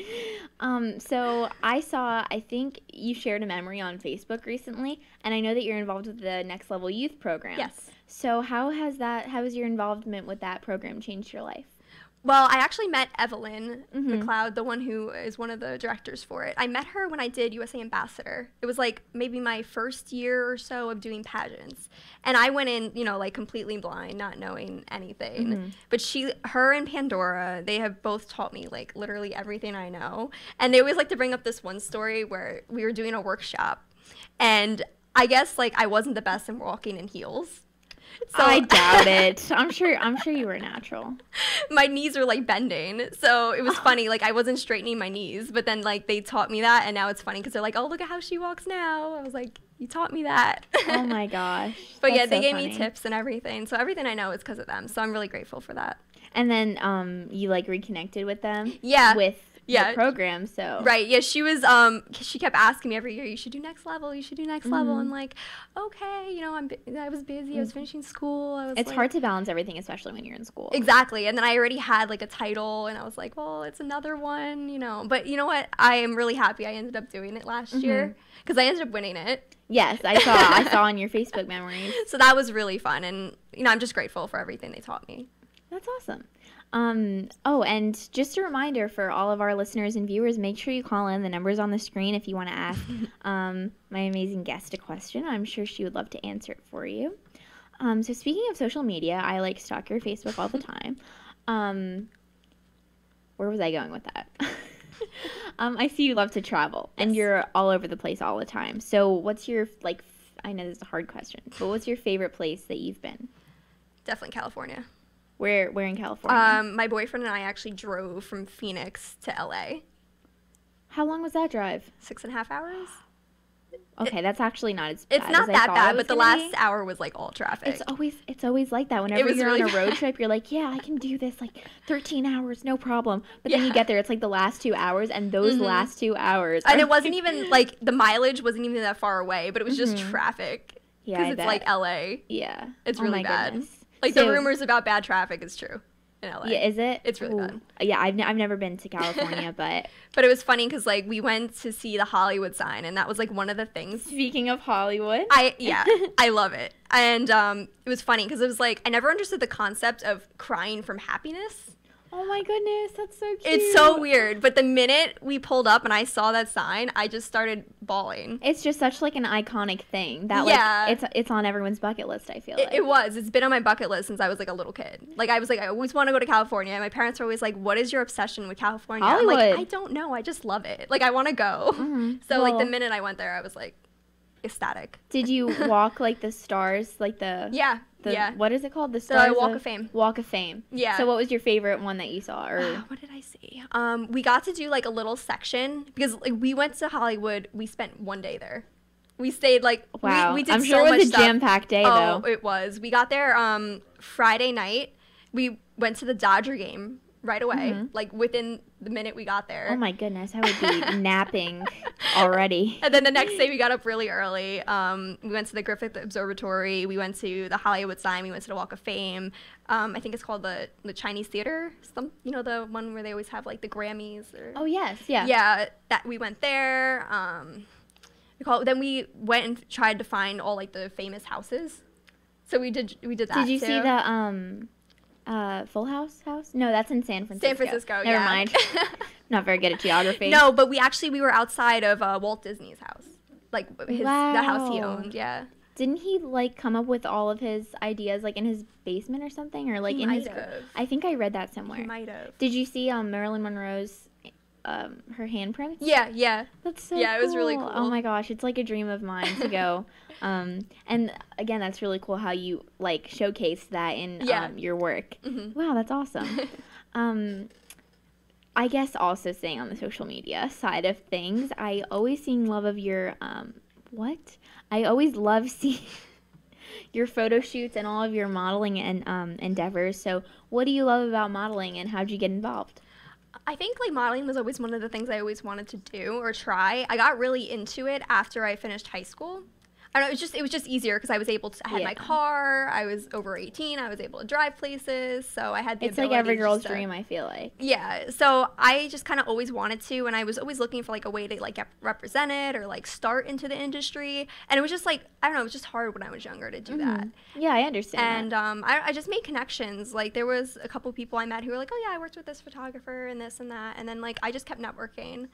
Um, so I saw, I think you shared a memory on Facebook recently, and I know that you're involved with the Next Level Youth program. Yes. So how has that, how has your involvement with that program changed your life? Well, I actually met Evelyn Mhm. McLeod, the one who is one of the directors for it. I met her when I did U S A Ambassador. It was like maybe my first year or so of doing pageants. And I went in, you know, like completely blind, not knowing anything. Mhm. But she, her and Pandora, they have both taught me like literally everything I know. And they always like to bring up this one story where we were doing a workshop. And I guess like I wasn't the best in walking in heels. So I doubt it. I'm sure, I'm sure you were natural. my knees were like bending, so it was funny. Like I wasn't straightening my knees, but then like they taught me that, and now it's funny because they're like, "Oh, look at how she walks now." I was like, "You taught me that." Oh my gosh. But yeah, That's they so gave funny. me tips and everything, so everything I know is because of them. So I'm really grateful for that. And then um, you like reconnected with them? Yeah. With Yeah. the program, so. Right? Yeah, she was. Um, she kept asking me every year, "You should do next level. You should do next level." Mhm. I'm like, "Okay, you know, I'm. bu- I was busy. I was finishing school. I was." It's like, hard to balance everything, especially when you're in school. Exactly. And then I already had like a title and I was like, well, it's another one, you know. But you know what? I am really happy I ended up doing it last Mhm. year because I ended up winning it. Yes, I saw. I saw on your Facebook memories. So that was really fun. And, you know, I'm just grateful for everything they taught me. That's awesome. Um, oh, and just a reminder for all of our listeners and viewers, make sure you call in. The number's on the screen if you want to ask um, my amazing guest a question. I'm sure she would love to answer it for you. Um, so speaking of social media, I like stalk your Facebook all the time. Um, where was I going with that? um, I see you love to travel, and Yes. you're all over the place all the time. So what's your, like, f- I know this is a hard question, but what's your favorite place that you've been? Definitely California. Where, where in California? Um, my boyfriend and I actually drove from Phoenix to L A. How long was that drive? Six and a half hours. Okay, that's actually not as bad It's not as I that thought bad, it was but the gonna last be. hour was like all traffic. It's always it's always like that. Whenever was you're really on a road bad. trip, you're like, yeah, I can do this like thirteen hours, no problem. But then you Yeah. get there, it's like the last two hours, and those Mhm. last two hours, And are it wasn't even like the mileage wasn't even that far away, but it was just Mhm. traffic. Yeah, Because I it's bet. like L A. Yeah, It's Oh really my bad. goodness. Like So- the rumors about bad traffic is true in L A. Yeah, is it? It's really Ooh. bad. Yeah, I've, n- I've never been to California, but But it was funny because like we went to see the Hollywood sign, and that was like one of the things. speaking of Hollywood, I yeah, I love it, and um, it was funny because it was like I never understood the concept of crying from happiness. oh my goodness, that's so cute. It's so weird, but the minute we pulled up and I saw that sign, I just started bawling. It's just such like an iconic thing that like Yeah. it's it's on everyone's bucket list. I feel It, like it was. It's been on my bucket list since I was like a little kid. Like I was like I always want to go to California. My parents were always like, "What is your obsession with California?" I'm like, Hollywood. I don't know. I just love it. Like I want to go. Mhm. So like the Well- minute I went there, I was like ecstatic. Did you walk like the stars, like the Yeah. the yeah. what is it called? The The stars Walk of Fame. Walk of Fame. Yeah. So what was your favorite one that you saw? Or what did I see? Um, we got to do like a little section because like we went to Hollywood. We spent one day there. We stayed like we- wow, we, did I'm so sure it much was a stuff. jam-packed day Oh, though. it was. We got there um Friday night. We went to the Dodger game right away, Mhm. like within the minute we got there. Oh my goodness, I would be napping already. And then the next day we got up really early. Um, we went to the Griffith Observatory. We went to the Hollywood sign. We went to the Walk of Fame. Um, I think it's called the the Chinese Theater. Some, you know, the one where they always have like the Grammys. Or, Oh yes, yeah. yeah, that we went there. Um, we call, then we went and tried to find all like the famous houses. So we did we did that. Did you too. see the um uh Full House house? No, that's in San Francisco. San Francisco? Never yeah. mind. Not very good at geography. No, but we actually we were outside of uh, Walt Disney's house, like his the house he Wow. owned. Yeah. Didn't he like come up with all of his ideas like in his basement or something, or like He in his? might have. I think I read that He somewhere. might have. Did you see um Marilyn Monroe's um her handprints? Yeah, yeah. That's so Yeah, it was really Oh cool. my gosh, it's like a dream of mine to go. um, and again, that's really cool how you like showcase that in Yeah. um, your work. Mhm. Wow, that's awesome. um, I guess also staying on the social media side of things, I always seeing love of your um what? I always love seeing your photo shoots and all of your modeling and um endeavors. So, what do you love about modeling, and how'd you get involved? I think like modeling was always one of the things I always wanted to do or try. I got really into it after I finished high school. I don't know, it was just it was just easier because I was able to I had Yeah. my car, I was over eighteen, I was able to drive places, so I had the It's like ability every girl's just to- dream, I feel like. Yeah, so I just kind of always wanted to, and I was always looking for like a way to like get represented or like start into the industry, and it was just like I don't know, it was just hard when I was younger to do that. Mhm. Yeah, I understand. And that. um, I, I just made connections. Like there was a couple people I met who were like, "Oh yeah, I worked with this photographer and this and that," and then like I just kept networking,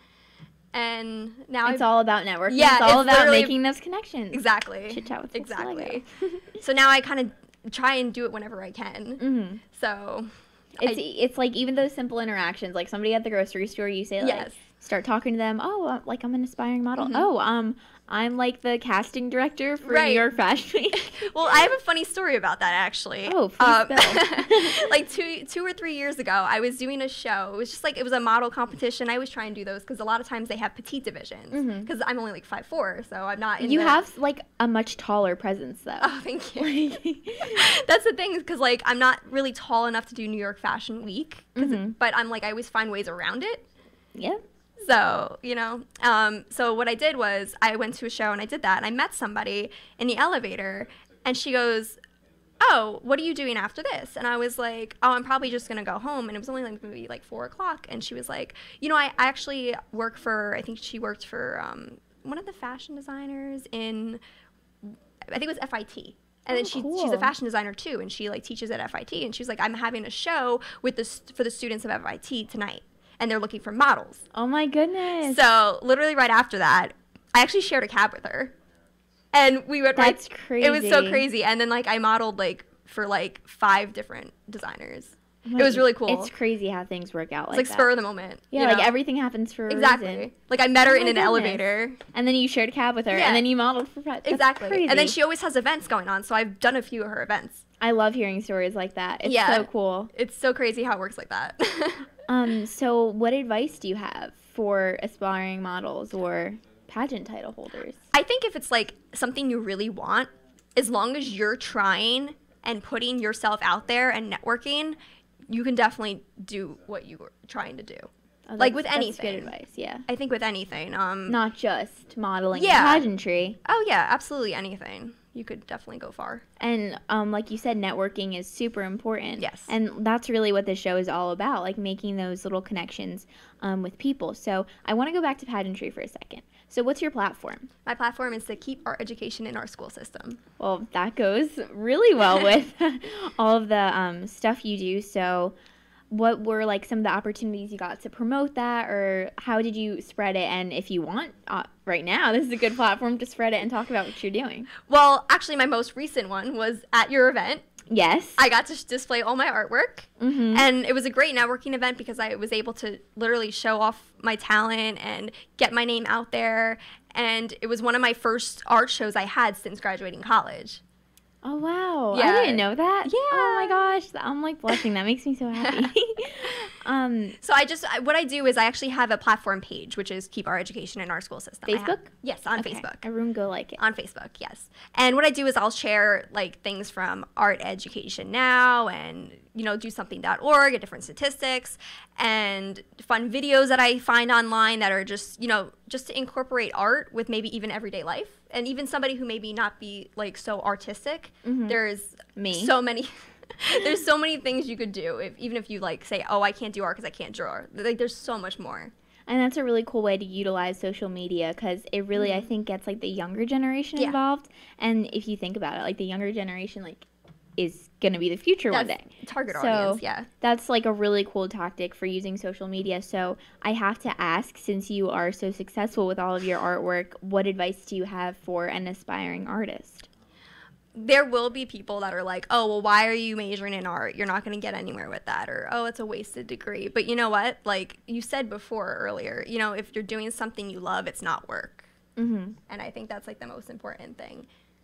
and now It's I all about networking. Yeah, it's all it's about literally- making those connections. exactly Chit chat with exactly. Exactly. So now I kind of try and do it whenever I can. hmm So It's I- it's like even those simple interactions, like somebody at the grocery store, you say like, Yes. start talking to them. Oh, uh, like I'm an aspiring model. Mhm. Oh, um, I'm like the casting director for Right. New York Fashion Week. well, I have a funny story about that actually. Um, Oh, please spill. like two two or three years ago, I was doing a show. It was just like it was a model competition. I always try and do those because a lot of times they have petite divisions. Mhm. Because I'm only like five four, so I'm not. In You the- have like a much taller presence though. Oh, thank you. That's the thing, because like I'm not really tall enough to do New York Fashion Week, 'cause it- Mhm. but I'm like I always find ways around it. Yeah. So you know, um, so what I did was I went to a show and I did that, and I met somebody in the elevator, and she goes, "Oh, what are you doing after this?" And I was like, "Oh, I'm probably just gonna go home." And it was only like maybe like four o'clock, and she was like, "You know, I, I actually work for. I think she worked for um, one of the fashion designers in. I think it was F I T." And then Oh, she she's cool. a fashion designer too, and she like teaches at F I T. And she's like, "I'm having a show with the st- for the students of F I T tonight, and they're looking for models." Oh my goodness. So literally right after that, I actually shared a cab with her, and we went right. That's crazy. It was so crazy. And then like I modeled like for like five different designers. Oh my- It was really cool. It's crazy how things work out It's like like that. spur of the moment. Yeah, you like know? everything happens for a exactly. reason. Like I met her Oh in my an goodness. elevator. And then you shared a cab with her, Yeah. and then you modeled for Fred. That's Exactly. crazy. And then she always has events going on, so I've done a few of her events. I love hearing stories like that. It's Yeah. so cool. It's so crazy how it works like that. Um, so what advice do you have for aspiring models or pageant title holders. I think if it's like something you really want, as long as you're trying and putting yourself out there and networking, you can definitely do what you were trying to do. Oh, like with that's anything. good advice, yeah. I think with anything. Um, Not just modeling Yeah. and pageantry. oh, yeah, absolutely anything. You could definitely go far. And um, like you said, networking is super important. Yes. And that's really what this show is all about, like making those little connections um, with people. So I want to go back to pageantry for a second. So what's your platform? My platform is to keep art education in our school system. Well, that goes really well with all of the um, stuff you do. So what were like some of the opportunities you got to promote that, or how did you spread it? And if you want, uh, right now, this is a good platform to spread it and talk about what you're doing. Well, actually, my most recent one was at your event. Yes. I got to sh- display all my artwork. Mm-hmm. And it was a great networking event because I was able to literally show off my talent and get my name out there. And it was one of my first art shows I had since graduating college. Oh, wow. Yeah. I didn't know that. Yeah. Oh, my gosh. I'm, like, blushing. That makes me so happy. um, So I just, I, what I do is I actually have a platform page, which is Keep Our Education in Our School System. I have- Facebook? yes, on okay. Facebook. Everyone go like it. On Facebook, yes. And what I do is I'll share like things from Art Education Now and, you know, do something dot org and different statistics and fun videos that I find online that are just, you know, just to incorporate art with maybe even everyday life. And even somebody who maybe not be like so artistic, Mhm. there's Me. so many there's so many things you could do if, even if you like say, oh, I can't do art because I can't draw. Like there's so much more. And that's a really cool way to utilize social media because it really, I Mhm. think, gets like the younger generation Yeah. involved. And if you think about it, like the younger generation, like is going to be the future one That's day. target So- audience, yeah. That's like a really cool tactic for using social media. So I have to ask, since you are so successful with all of your artwork, what advice do you have for an aspiring artist? There will be people that are like, oh, well, why are you majoring in art? You're not going to get anywhere with that. Or, oh, it's a wasted degree. But you know what? Like you said before earlier, you know, if you're doing something you love, it's not work. Mm-hmm. And I think that's like the most important thing.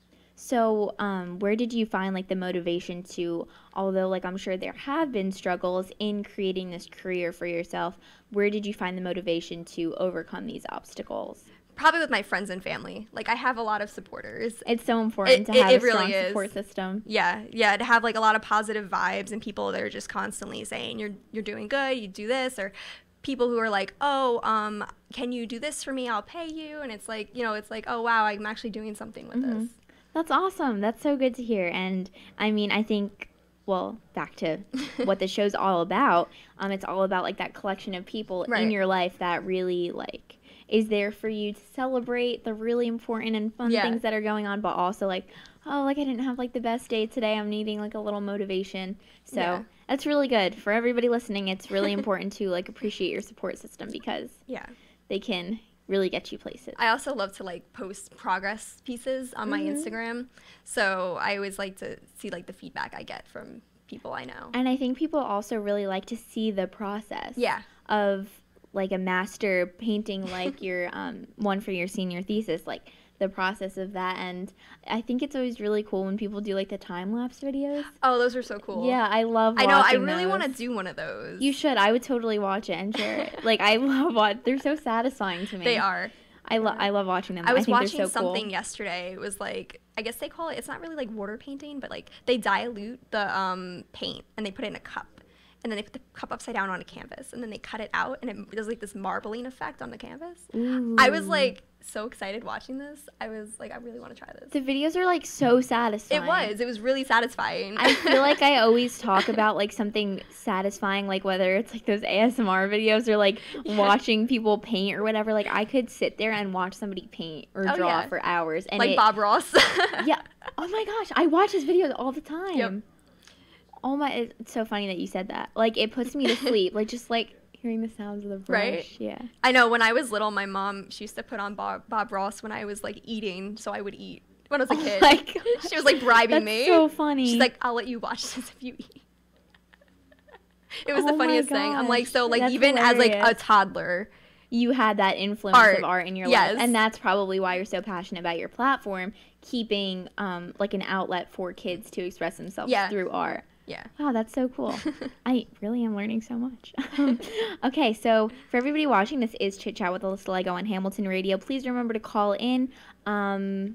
So, um, where did you find like the motivation to, although like I'm sure there have been struggles in creating this career for yourself, where did you find the motivation to overcome these obstacles? Probably with my friends and family. Like I have a lot of supporters. It's so important It- to it- have it a strong really is. support system. Yeah, yeah, to have like a lot of positive vibes and people that are just constantly saying you're you're doing good, you do this, or people who are like, oh, um, can you do this for me? I'll pay you. And it's like, you know, it's like, oh wow, I'm actually doing something with Mhm. this. That's awesome. That's so good to hear. And I mean, I think, well, back to what the show's all about. Um, it's all about like that collection of people Right. in your life that really like is there for you to celebrate the really important and fun Yeah. things that are going on, but also like, oh, like I didn't have like the best day today. I'm needing like a little motivation. So Yeah. that's really good for everybody listening. It's really important to like appreciate your support system because Yeah. they can really get you places. I also love to like post progress pieces on my Mhm. Instagram. So I always like to see like the feedback I get from people I know. And I think people also really like to see the process. Yeah. Of like a master painting like your um, one for your senior thesis, like the process of that. And I think it's always really cool when people do like the time lapse videos. Oh, those are so cool. Yeah, I love I know. I watching really those. want to do one of those. You should. I would totally watch it and share it. Like I love what they're so satisfying to me. They are. I love I love watching them. I was think watching they're so something cool. yesterday. It was like, I guess they call it, it's not really like water painting, but like they dilute the um, paint and they put it in a cup. And then they put the cup upside down on a canvas and then they cut it out and it does like this marbling effect on the canvas. I was Ooh. like so excited watching this. I was like, I really want to try this. The videos are like so satisfying. It was. It was really satisfying. I feel like I always talk about like something satisfying, like whether it's like those A S M R videos or like Yeah. watching people paint or whatever. Like I could sit there and watch somebody paint or Oh, draw yeah. for hours. And like it- Bob Ross. Yeah. Oh my gosh, I watch his videos all the time. Yep. Oh my, it's so funny that you said that. Like it puts me to sleep. Like just like hearing the sounds of the brush. Right? Yeah. I know when I was little, my mom, she used to put on Bob, Bob Ross when I was like eating, so I would eat when I was a kid. Oh my gosh. She was like bribing That's me. so funny. She's like, I'll let you watch this if you eat. It was Oh the my funniest thing. I'm like, gosh, so like that's even as like a hilarious. toddler. You had that influence Art, of art in your yes. life, and that's probably why you're so passionate about your platform, keeping um, like an outlet for kids to express themselves Yeah. through art. Yeah. Wow, that's so cool. I really am learning so much. Um, okay, so for everybody watching, this is Chit Chat with Alyssa Lego on Hamilton Radio. Please remember to call in. Um,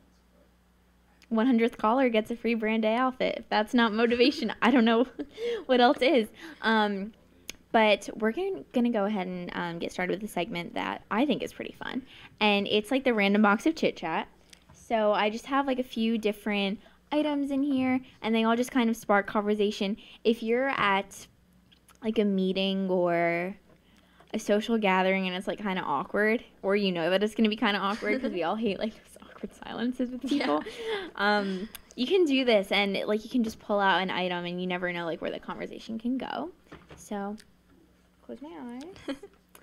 one hundredth caller gets a free brand day outfit. If that's not motivation, I don't know what else is. Um, but we're going to go ahead and um, get started with a segment that I think is pretty fun. And it's like the random box of Chit Chat. So I just have like a few different items in here, and they all just kind of spark conversation. If you're at like a meeting or a social gathering and it's like kind of awkward, or you know that it's going to be kind of awkward because we all hate like those awkward silences with people, yeah. um, you can do this, and like you can just pull out an item, and you never know like where the conversation can go. So close my eyes.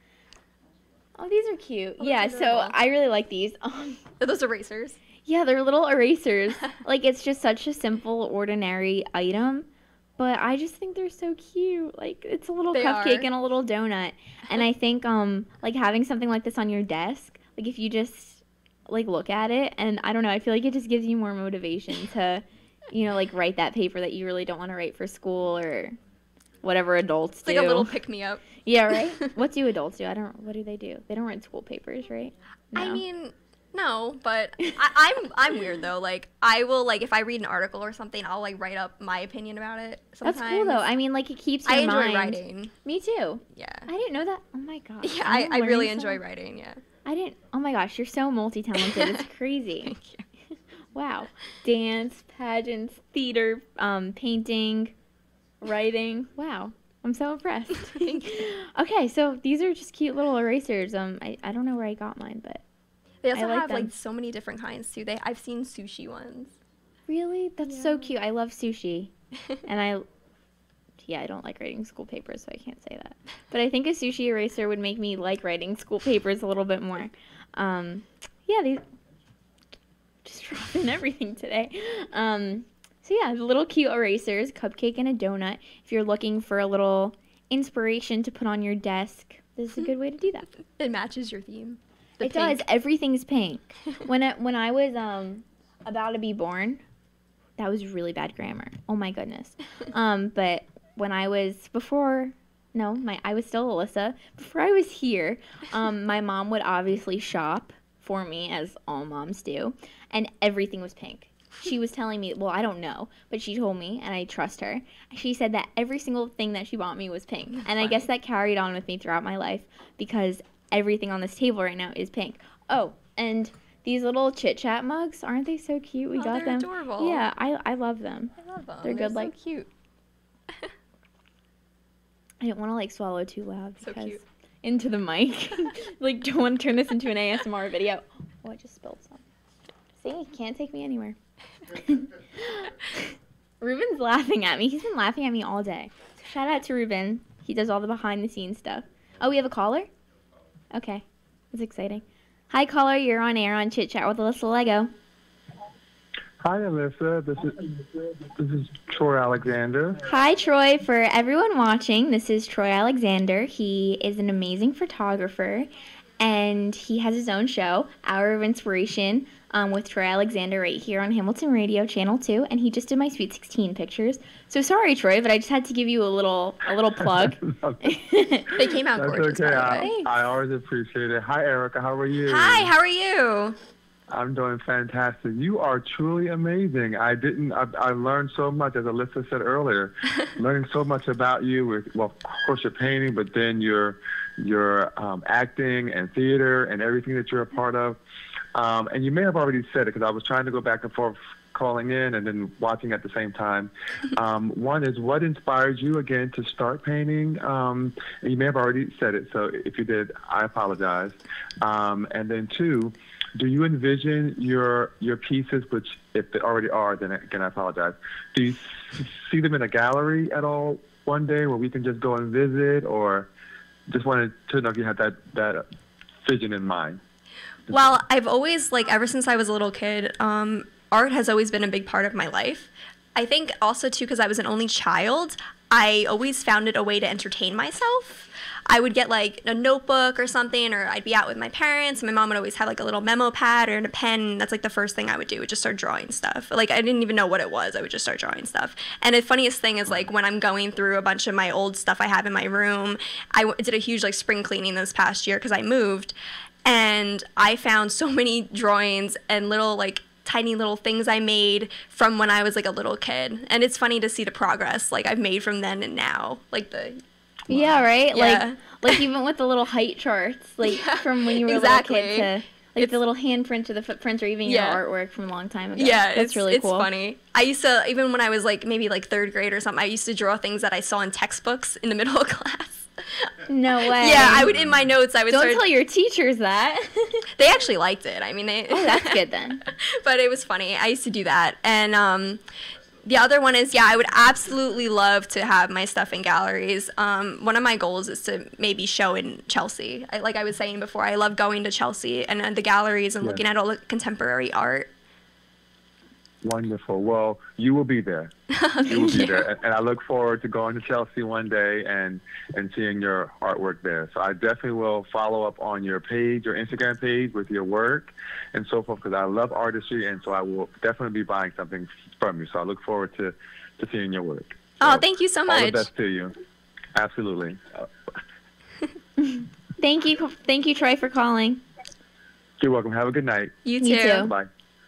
Oh, these are cute. Oh, yeah, so I really like these. Um, Are those erasers? Yeah, they're little erasers. Like, it's just such a simple, ordinary item, but I just think they're so cute. Like, it's a little they cupcake are. and a little donut. And I think, um, like, having something like this on your desk, like, if you just, like, look at it, and I don't know, I feel like it just gives you more motivation to, you know, like, write that paper that you really don't want to write for school or whatever adults it's do. It's like a little pick-me-up. Yeah, right? What do adults do? I don't, what do they do? They don't write school papers, right? No. I mean... No, but I, I'm I'm weird though. Like I will like if I read an article or something, I'll like write up my opinion about it. Sometimes. That's cool though. I mean, like it keeps your I enjoy mind. writing. Me too. Yeah. I didn't know that. Oh my gosh. Yeah, I, I really so enjoy much. writing. Yeah. I didn't. Oh my gosh, you're so multi-talented. It's crazy. Thank you. Wow. Dance, pageants, theater, um, painting, writing. Wow. I'm so impressed. Thank you. Okay, so these are just cute little erasers. Um, I, I don't know where I got mine, but. They also I like have them. like so many different kinds too. They I've seen sushi ones. Really? That's Yeah. so cute. I love sushi. And I yeah, I don't like writing school papers, so I can't say that. But I think a sushi eraser would make me like writing school papers a little bit more. Um, yeah, these just dropping everything today. Um, so yeah, the little cute erasers, cupcake and a donut. If you're looking for a little inspiration to put on your desk, this is a good way to do that. It matches your theme. The It pink. does. Everything's pink. when I, when I was um about to be born, that was really bad grammar. Oh my goodness. Um, but when I was before, no, my I was still Alyssa. Before I was here, um, my mom would obviously shop for me, as all moms do, and everything was pink. She was telling me, well, I don't know, but she told me, and I trust her. She said that every single thing that she bought me was pink, That's and I funny. guess that carried on with me throughout my life because everything on this table right now is pink. Oh, and these little Chit Chat mugs, aren't they so cute? We Oh, got they're them. adorable. Yeah, I I love them. I love them. They're good, so like- cute. I didn't want to like swallow too loud So because cute. into the mic. Like, don't want to turn this into an A S M R video. Oh, I just spilled some. See, can't take me anywhere. Ruben's laughing at me. He's been laughing at me all day. Shout out to Ruben. He does all the behind the scenes stuff. Oh, we have a caller? Okay. That's exciting. Hi, caller. You're on air on Chit Chat with Alyssa Lego. Hi, Alyssa. This is this is Troy Alexander. Hi, Troy. For everyone watching, this is Troy Alexander. He is an amazing photographer, and he has his own show, Hour of Inspiration, um, with Troy Alexander right here on Hamilton Radio, Channel two, and he just did my Sweet sixteen pictures. So sorry, Troy, but I just had to give you a little a little plug. They came out That's gorgeous. okay. By the way. I, I always appreciate it. Hi, Erica. How are you? Hi, how are you? I'm doing fantastic. You are truly amazing. I didn't. I, I learned so much, as Alyssa said earlier. Learning so much about you. With well, of course, your painting, but then your your um, acting and theater and everything that you're a part of. Um, and you may have already said it because I was trying to go back and forth, calling in and then watching at the same time. Um, one is, what inspired you again to start painting? Um, and you may have already said it, so if you did, I apologize. Um, and then two, do you envision your your pieces, which if they already are, then again I apologize. Do you s- see them in a gallery at all one day where we can just go and visit, or just wanted to know if you had that that vision in mind? Well, I've always, like, ever since I was a little kid, um, art has always been a big part of my life. I think also, too, because I was an only child, I always found it a way to entertain myself. I would get like a notebook or something, or I'd be out with my parents. My mom would always have like a little memo pad or a pen. That's like the first thing I would do, would just start drawing stuff. Like I didn't even know what it was. I would just start drawing stuff. And the funniest thing is like when I'm going through a bunch of my old stuff I have in my room, I w- did a huge like spring cleaning this past year because I moved, and I found so many drawings and little like tiny little things I made from when I was like a little kid. And it's funny to see the progress like I've made from then and now. Like the Yeah, right? Yeah. Like like even with the little height charts, like Yeah, from when you were exactly. a little kid to like It's- the little handprints or the footprints or even Yeah. your artwork from a long time ago. Yeah, That's it's really it's cool. funny. I used to, even when I was like maybe like third grade or something, I used to draw things that I saw in textbooks in the middle of class. No way. Yeah, I would in my notes I would Don't start. tell your teachers that. They actually liked it. I mean, they. Oh, that's good then. But it was funny. I used to do that, and um, the other one is yeah, I would absolutely love to have my stuff in galleries. Um, one of my goals is to maybe show in Chelsea. I, like I was saying before, I love going to Chelsea and uh, the galleries and Yeah. looking at all the contemporary art. Wonderful. Well, you will be there. You will be there, and, and I look forward to going to Chelsea one day and and seeing your artwork there. So I definitely will follow up on your page, your Instagram page, with your work and so forth, because I love artistry, and so I will definitely be buying something from you. So I look forward to to seeing your work. Oh, So thank you so All the much. best to you. Absolutely. Uh, Thank you thank you, Troy, for calling. You're welcome. Have a good night. You too. You too. Bye.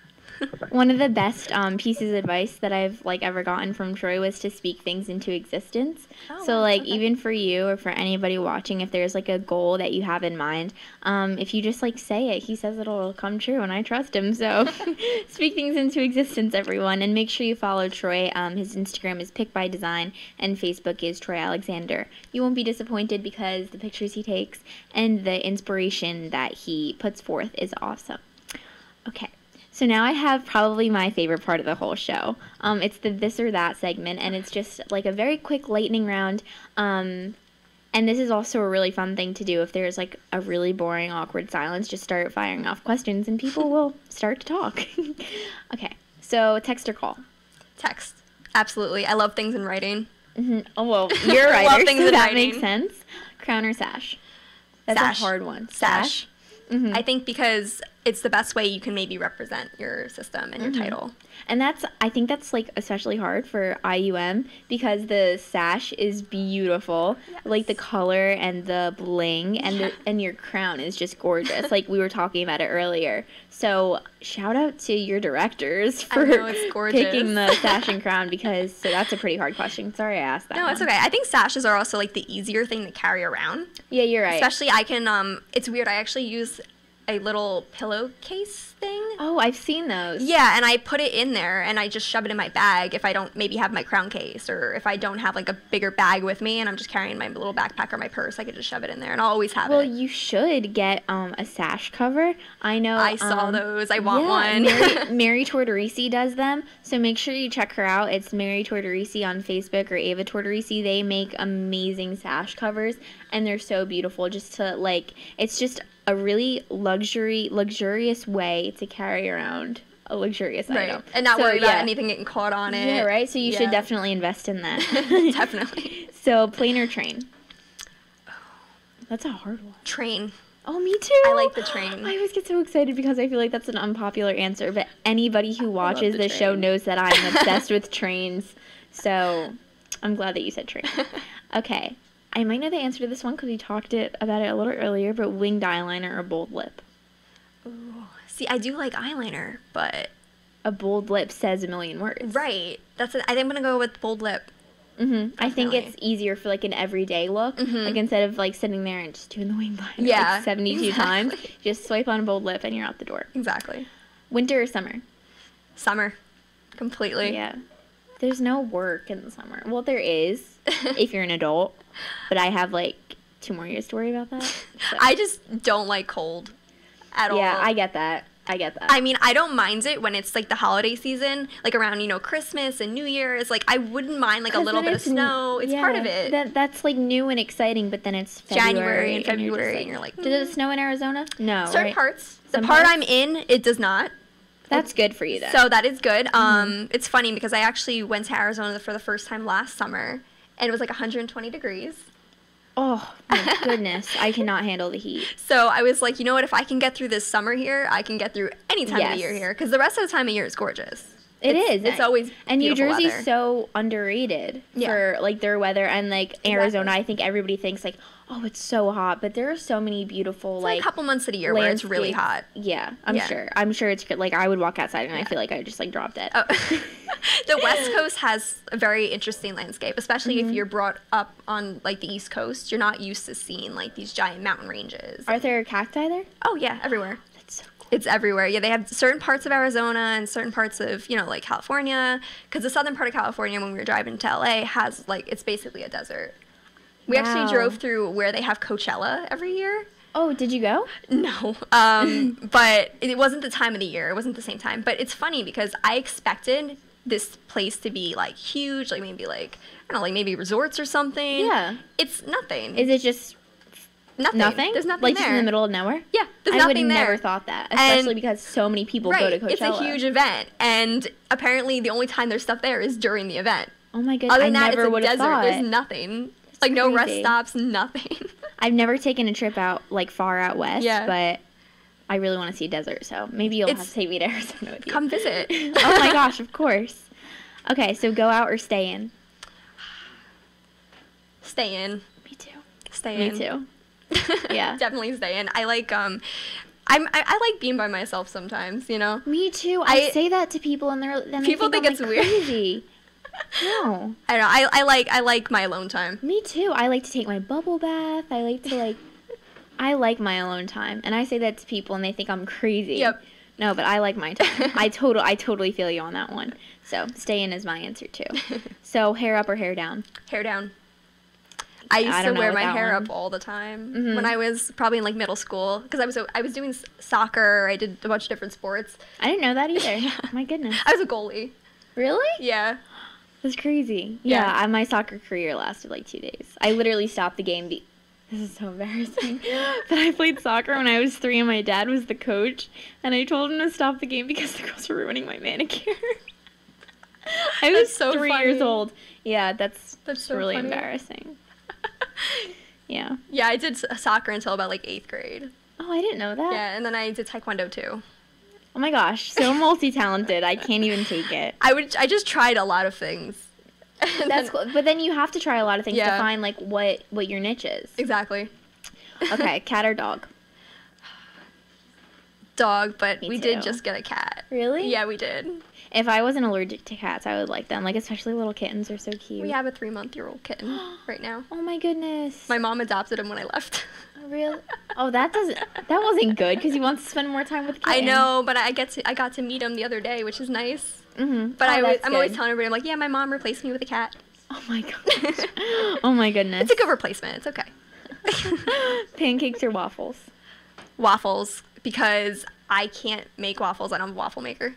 One of the best um, pieces of advice that I've like ever gotten from Troy was to speak things into existence. Oh, so wow, like okay. even for you or for anybody watching, if there's like a goal that you have in mind, um, if you just like say it, he says it'll come true, and I trust him. So speak things into existence, everyone, and make sure you follow Troy. Um, his Instagram is Pick by Design, and Facebook is Troy Alexander. You won't be disappointed because the pictures he takes and the inspiration that he puts forth is awesome. Okay. So now I have probably my favorite part of the whole show. Um, it's the this or that segment, and it's just like a very quick lightning round. Um, and this is also a really fun thing to do if there's like a really boring, awkward silence. Just start firing off questions, and people will start to talk. Okay, so text or call? Text. Absolutely. I love things in writing. Mm-hmm. Oh well, you're a I love writer, things so in that writing. makes sense. Crown or sash? That's Sash. a hard one. Sash. Mm-hmm. I think because it's the best way you can maybe represent your system and your Mhm. title. And that's, I think that's like especially hard for I U M because the sash is beautiful, like the color and the bling, and Yeah. the, and your crown is just gorgeous. Like we were talking about it earlier. So shout out to your directors I for know, it's gorgeous. picking the sash and crown because so that's a pretty hard question. Sorry I asked that. No, it's one. okay. I think sashes are also like the easier thing to carry around. Yeah, you're right. Especially I can um it's weird. I actually use a little pillowcase thing. Oh, I've seen those. Yeah, and I put it in there and I just shove it in my bag if I don't maybe have my crown case, or if I don't have like a bigger bag with me and I'm just carrying my little backpack or my purse, I could just shove it in there and I'll always have Well, it. you should get um, a sash cover. I know. I saw um, those. I want yeah, one. Mary, Mary Tortorisi does them, so make sure you check her out. It's Mary Tortorisi on Facebook or Ava Tortorisi. They make amazing sash covers, and they're so beautiful. Just to like, it's just a really luxury, luxurious way to carry around a luxurious Right. item, And not So, worry about yeah. anything getting caught on it. Yeah, right. So you Yeah. should definitely invest in that. Definitely. So plane or train? That's a hard one. Train. Oh, me too. I like the train. I always get so excited because I feel like that's an unpopular answer, but anybody who watches the the show train. knows that I'm obsessed with trains. So I'm glad that you said train. Okay. I might know the answer to this one because we talked it about it a little earlier, but winged eyeliner or bold lip? Ooh. See, I do like eyeliner, but A bold lip says a million words. right. That's it. I think I'm gonna go with bold lip. hmm I think Definitely. it's easier for like an everyday look. Mhm. Like instead of like sitting there and just doing the winged liner Yeah, like seventy-two times, exactly. just swipe on a bold lip and you're out the door. Exactly. Winter or summer? Summer. Completely. Yeah. There's no work in the summer. Well, there is if you're an adult, but I have like two more years to worry about that. so. I just don't like cold at all. Yeah, I get that. I get that. I mean, I don't mind it when it's like the holiday season, like around, you know, Christmas and New Year's. Like, I wouldn't mind like a 'Cause little then bit of it's n- snow. It's part of yeah, it. That that's like new and exciting, but then it's February January and you're just February, like, and you're like, Did it snow in Arizona? No. certain right? parts. The Some part parts? I'm in, it does not. That's good for you then. So that is good. Um, It's funny because I actually went to Arizona for the first time last summer, and it was like one hundred twenty degrees. Oh my goodness, I cannot handle the heat. So I was like, you know what? If I can get through this summer here, I can get through any time of Yes. the year here. Because the rest of the time of year is gorgeous. It It's- is. It's always And New beautiful Jersey's weather. so underrated Yeah. for like their weather, and like Arizona, Exactly. I think everybody thinks like, oh, it's so hot, but there are so many beautiful It's like, like a couple months of the year where it's really landscapes. hot. Yeah, I'm Yeah. sure. I'm sure it's good. Like I would walk outside and I Yeah. feel like I would just like drop dead. Oh. The West Coast has a very interesting landscape, especially Mm-hmm. if you're brought up on like the East Coast. You're not used to seeing like these giant mountain ranges. Are there cacti there? Oh yeah, everywhere. That's so cool. It's everywhere. Yeah, they have certain parts of Arizona and certain parts of, you know, like California. Because the southern part of California, when we were driving to L A, has like, it's basically a desert. We Wow. actually drove through where they have Coachella every year. Oh, did you go? No, um, but it wasn't the time of the year. It wasn't the same time. But it's funny because I expected this place to be like huge, like maybe like, I don't know, like maybe resorts or something. Yeah. It's nothing. Is it just nothing. nothing? There's nothing like there. just in the middle of nowhere? Yeah, there's I would nothing have there. never thought that, And- especially because so many people Right, go to Coachella. it's a huge event, and apparently the only time there's stuff there is during the event. Oh my goodness, Other I than that, never it's a would have desert. thought. There's nothing. Like no rest crazy. stops, nothing. I've never taken a trip out like far out west, Yeah. but I really want to see a desert, so maybe you'll have It's- to take me to Arizona with you. Come visit. Oh my gosh, of course. Okay, so go out or stay in? Stay in. Me too. Stay Me in. too. Yeah. Definitely stay in. I like um, I'm I, I like being by myself sometimes. You know. Me too. I, I- say that to people and they're then People they think, think I'm, it's like, weird. crazy. No. I don't know. I, I like I like my alone time. Me too. I like to take my bubble bath. I like to like I like my alone time. And I say that to people and they think I'm crazy. Yep. No, but I like my time. I total I totally feel you on that one. So stay in is my answer too. So hair up or hair down? Hair down. I used I to don't know wear with my that hair one. up all the time Mhm. when I was probably in like middle school because I was I was doing s- soccer. I did a bunch of different sports. I didn't know that either. Yeah. My goodness. I was a goalie. Really? Yeah. That's crazy. Yeah. Yeah, I, my soccer career lasted like two days. I literally stopped the game. Be- this is so embarrassing. But I played soccer when I was three, and my dad was the coach. And I told him to stop the game because the girls were ruining my manicure. I was That's so three funny. years old. Yeah, that's That's so really funny. embarrassing. Yeah. Yeah, I did s- soccer until about like eighth grade. Oh, I didn't know that. Yeah, and then I did taekwondo too. Oh my gosh, so multi-talented. I can't even take it. I would I just tried a lot of things. And That's then- cool. But then you have to try a lot of things to Yeah. find like what what your niche is. Exactly. Okay, cat or dog? Dog, but Me we too. did just get a cat. Really? Yeah, we did. If I wasn't allergic to cats, I would like them. Like especially little kittens are so cute. We have a three month year old kitten right now. Oh my goodness. My mom adopted him when I left. Real? Oh, that doesn't. That wasn't good because he wants to spend more time with the I kitten. know, but I get to I got to meet him the other day, which is nice. Mhm. But oh, I always, that's I'm always good. telling everybody, I'm like, yeah, my mom replaced me with a cat. Oh my gosh. Oh my goodness. It's a good replacement. It's okay. Pancakes or waffles? Waffles, because I can't make waffles. I don't have a waffle maker.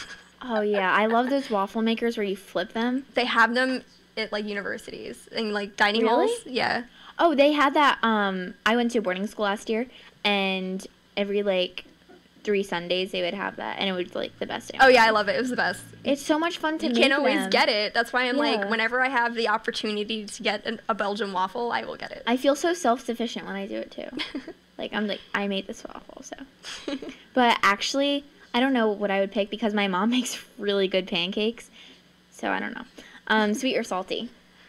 Oh yeah, I love those waffle makers where you flip them. They have them at like universities and like dining Really? halls. Yeah. Oh, they had that. Um, I went to a boarding school last year, and every like three Sundays they would have that, and it was like the best. Oh yeah, I love it. It was the best. It's so much fun to You make can't always them. get it. That's why I'm Yeah. like, whenever I have the opportunity to get an, a Belgian waffle, I will get it. I feel so self-sufficient when I do it too. Like I'm like I made this waffle, so. But actually, I don't know what I would pick because my mom makes really good pancakes, so I don't know. Um, sweet or salty?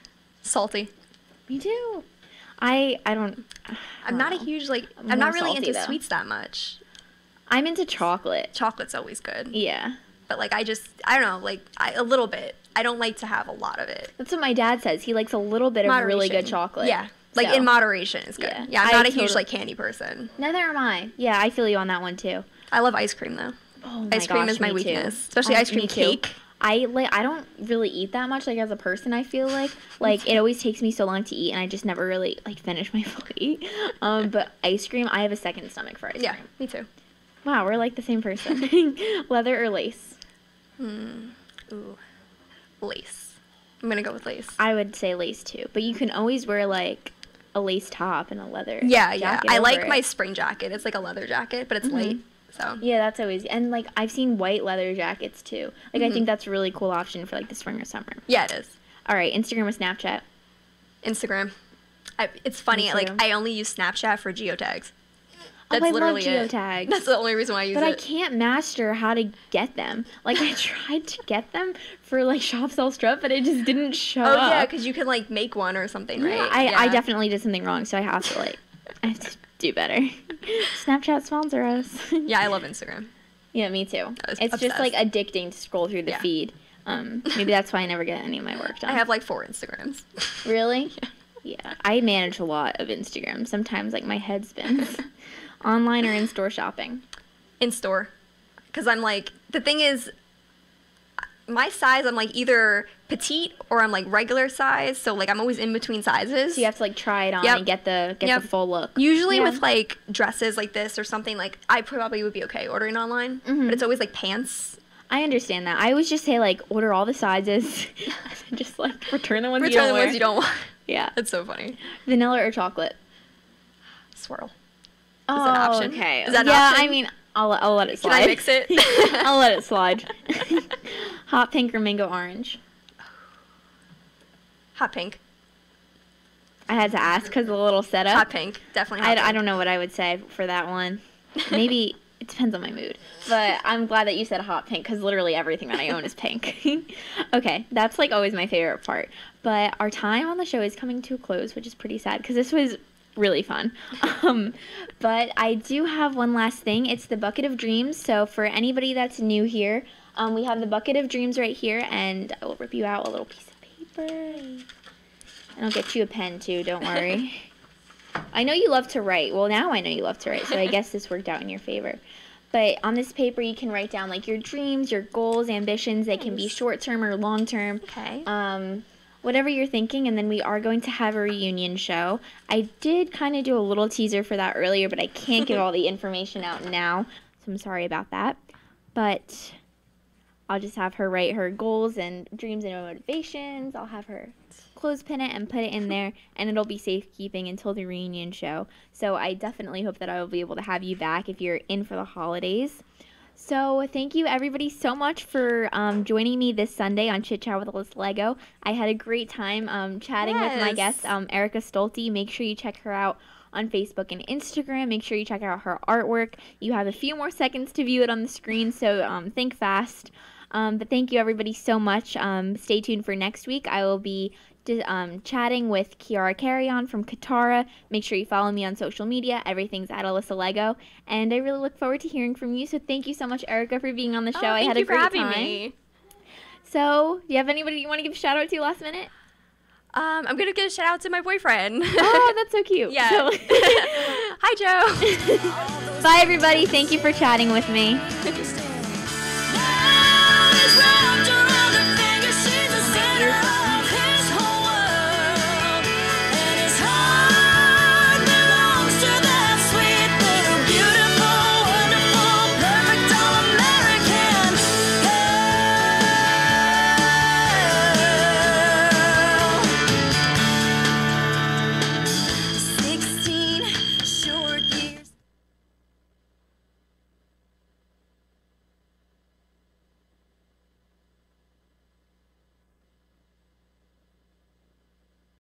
Salty. Me too. I I don't. I'm not a know. huge like. I'm I'm not more really salty, into though. sweets that much. I'm into chocolate. Chocolate's always good, Yeah, but like I just I don't know like I, a little bit. I don't like to have a lot of it. that's what my dad says. He likes a little bit of really good Moderation. chocolate. Yeah, like So- in moderation is good. Yeah. Yeah, I'm I not a huge totally- like candy person. Neither am I. Yeah, I feel you on that one too. I love ice cream though. Oh my Ice cream gosh, is my me too. weakness, especially Oh, ice cream me too. cake. I like I don't really eat that much like as a person. I feel like like it always takes me so long to eat, and I just never really like finish my plate. Um, but ice cream, I have a second stomach for ice Yeah, cream. me too. Wow, we're like the same person. Leather or lace? Hmm. Ooh, lace. I'm gonna go with lace. I would say lace too, but you can always wear like a lace top and a leather. Yeah, yeah. jacket I over like it. my spring jacket. It's like a leather jacket, but it's Mhm. light. So Yeah, that's always and like I've seen white leather jackets too. Like I Mhm. think that's a really cool option for like the spring or summer. yeah, it is. All right, Instagram or Snapchat? Instagram. I, it's funny. Me Like too. I only use Snapchat for geotags. Oh, That's I love literally it. geotags. That's the only reason why I use But I it. can't master how to get them. Like, I tried to get them for, like, Shop Sell Strut, but it just didn't show Oh up. yeah, because you can like make one or something, right? Yeah, I, yeah. I definitely did something wrong, so I have to, like, I have to do better. Snapchat sponsor us. Yeah, I love Instagram. Yeah, me too. I was It's just, like, obsessed. addicting to scroll through the Yeah. feed. Um, maybe that's why I never get any of my work done. I have like four Instagrams. Really? Yeah. I manage a lot of Instagram. Sometimes, like, my head spins. Online or in-store shopping? In store, because I'm like the thing is, my size I'm like either petite or I'm like regular size. So like I'm always in between sizes. So you have to, like, try it on Yep. and get the get Yep. the full look. Usually Yeah. with like dresses like this or something like I probably would be okay ordering online, Mhm. but it's always like pants. I understand that. I always just say, like, order all the sizes and just, like, return the ones you Return don't the wear. ones you don't want. Yeah. That's so funny. Vanilla or chocolate? Swirl. Oh, that an option? okay. Is that an yeah, option? I mean, I'll, I'll let it Can slide. I mix it? I'll let it slide. Hot pink or mango orange? Hot pink. I had to ask because of the little setup. Hot pink. Definitely hot I, pink. I don't know what I would say for that one. Maybe it depends on my mood. But I'm glad that you said hot pink because literally everything that I own is pink. Okay, that's like always my favorite part. But our time on the show is coming to a close, which is pretty sad because this was really fun. Um, but I do have one last thing. It's the Bucket of Dreams. So for anybody that's new here, um, we have the Bucket of Dreams right here, and I will rip you out a little piece of paper. And I'll get you a pen too, don't worry. I know you love to write. Well, now I know you love to write, so I guess this worked out in your favor. But on this paper, you can write down like your dreams, your goals, ambitions. They can be short term or long term. Okay. Um, whatever you're thinking, and then we are going to have a reunion show. I did kind of do a little teaser for that earlier, but I can't give all the information out now, so I'm sorry about that. But I'll just have her write her goals and dreams and motivations. I'll have her clothespin it and put it in there, and it'll be safekeeping until the reunion show. So I definitely hope that I will be able to have you back if you're in for the holidays. So thank you everybody so much for um, joining me this Sunday on Chit Chat with Alyssa Lego. I had a great time um, chatting with my Yes. guest, um, Erica Stolte. Make sure you check her out on Facebook and Instagram. Make sure you check out her artwork. You have a few more seconds to view it on the screen, so um, think fast. Um, but thank you everybody so much. Um, stay tuned for next week. I will be um, chatting with Kiara Carrion from Katara. Make sure you follow me on social media. Everything's at Alyssa Lego. And I really look forward to hearing from you. So thank you so much, Erica, for being on the show. Oh, I thank had you a great for having time. me. So, do you have anybody you want to give a shout out to last minute? Um, I'm gonna give a shout out to my boyfriend. Oh, that's so cute. Yeah. So- Hi, Joe. Bye, everybody. Thank you for chatting with me. Now is right.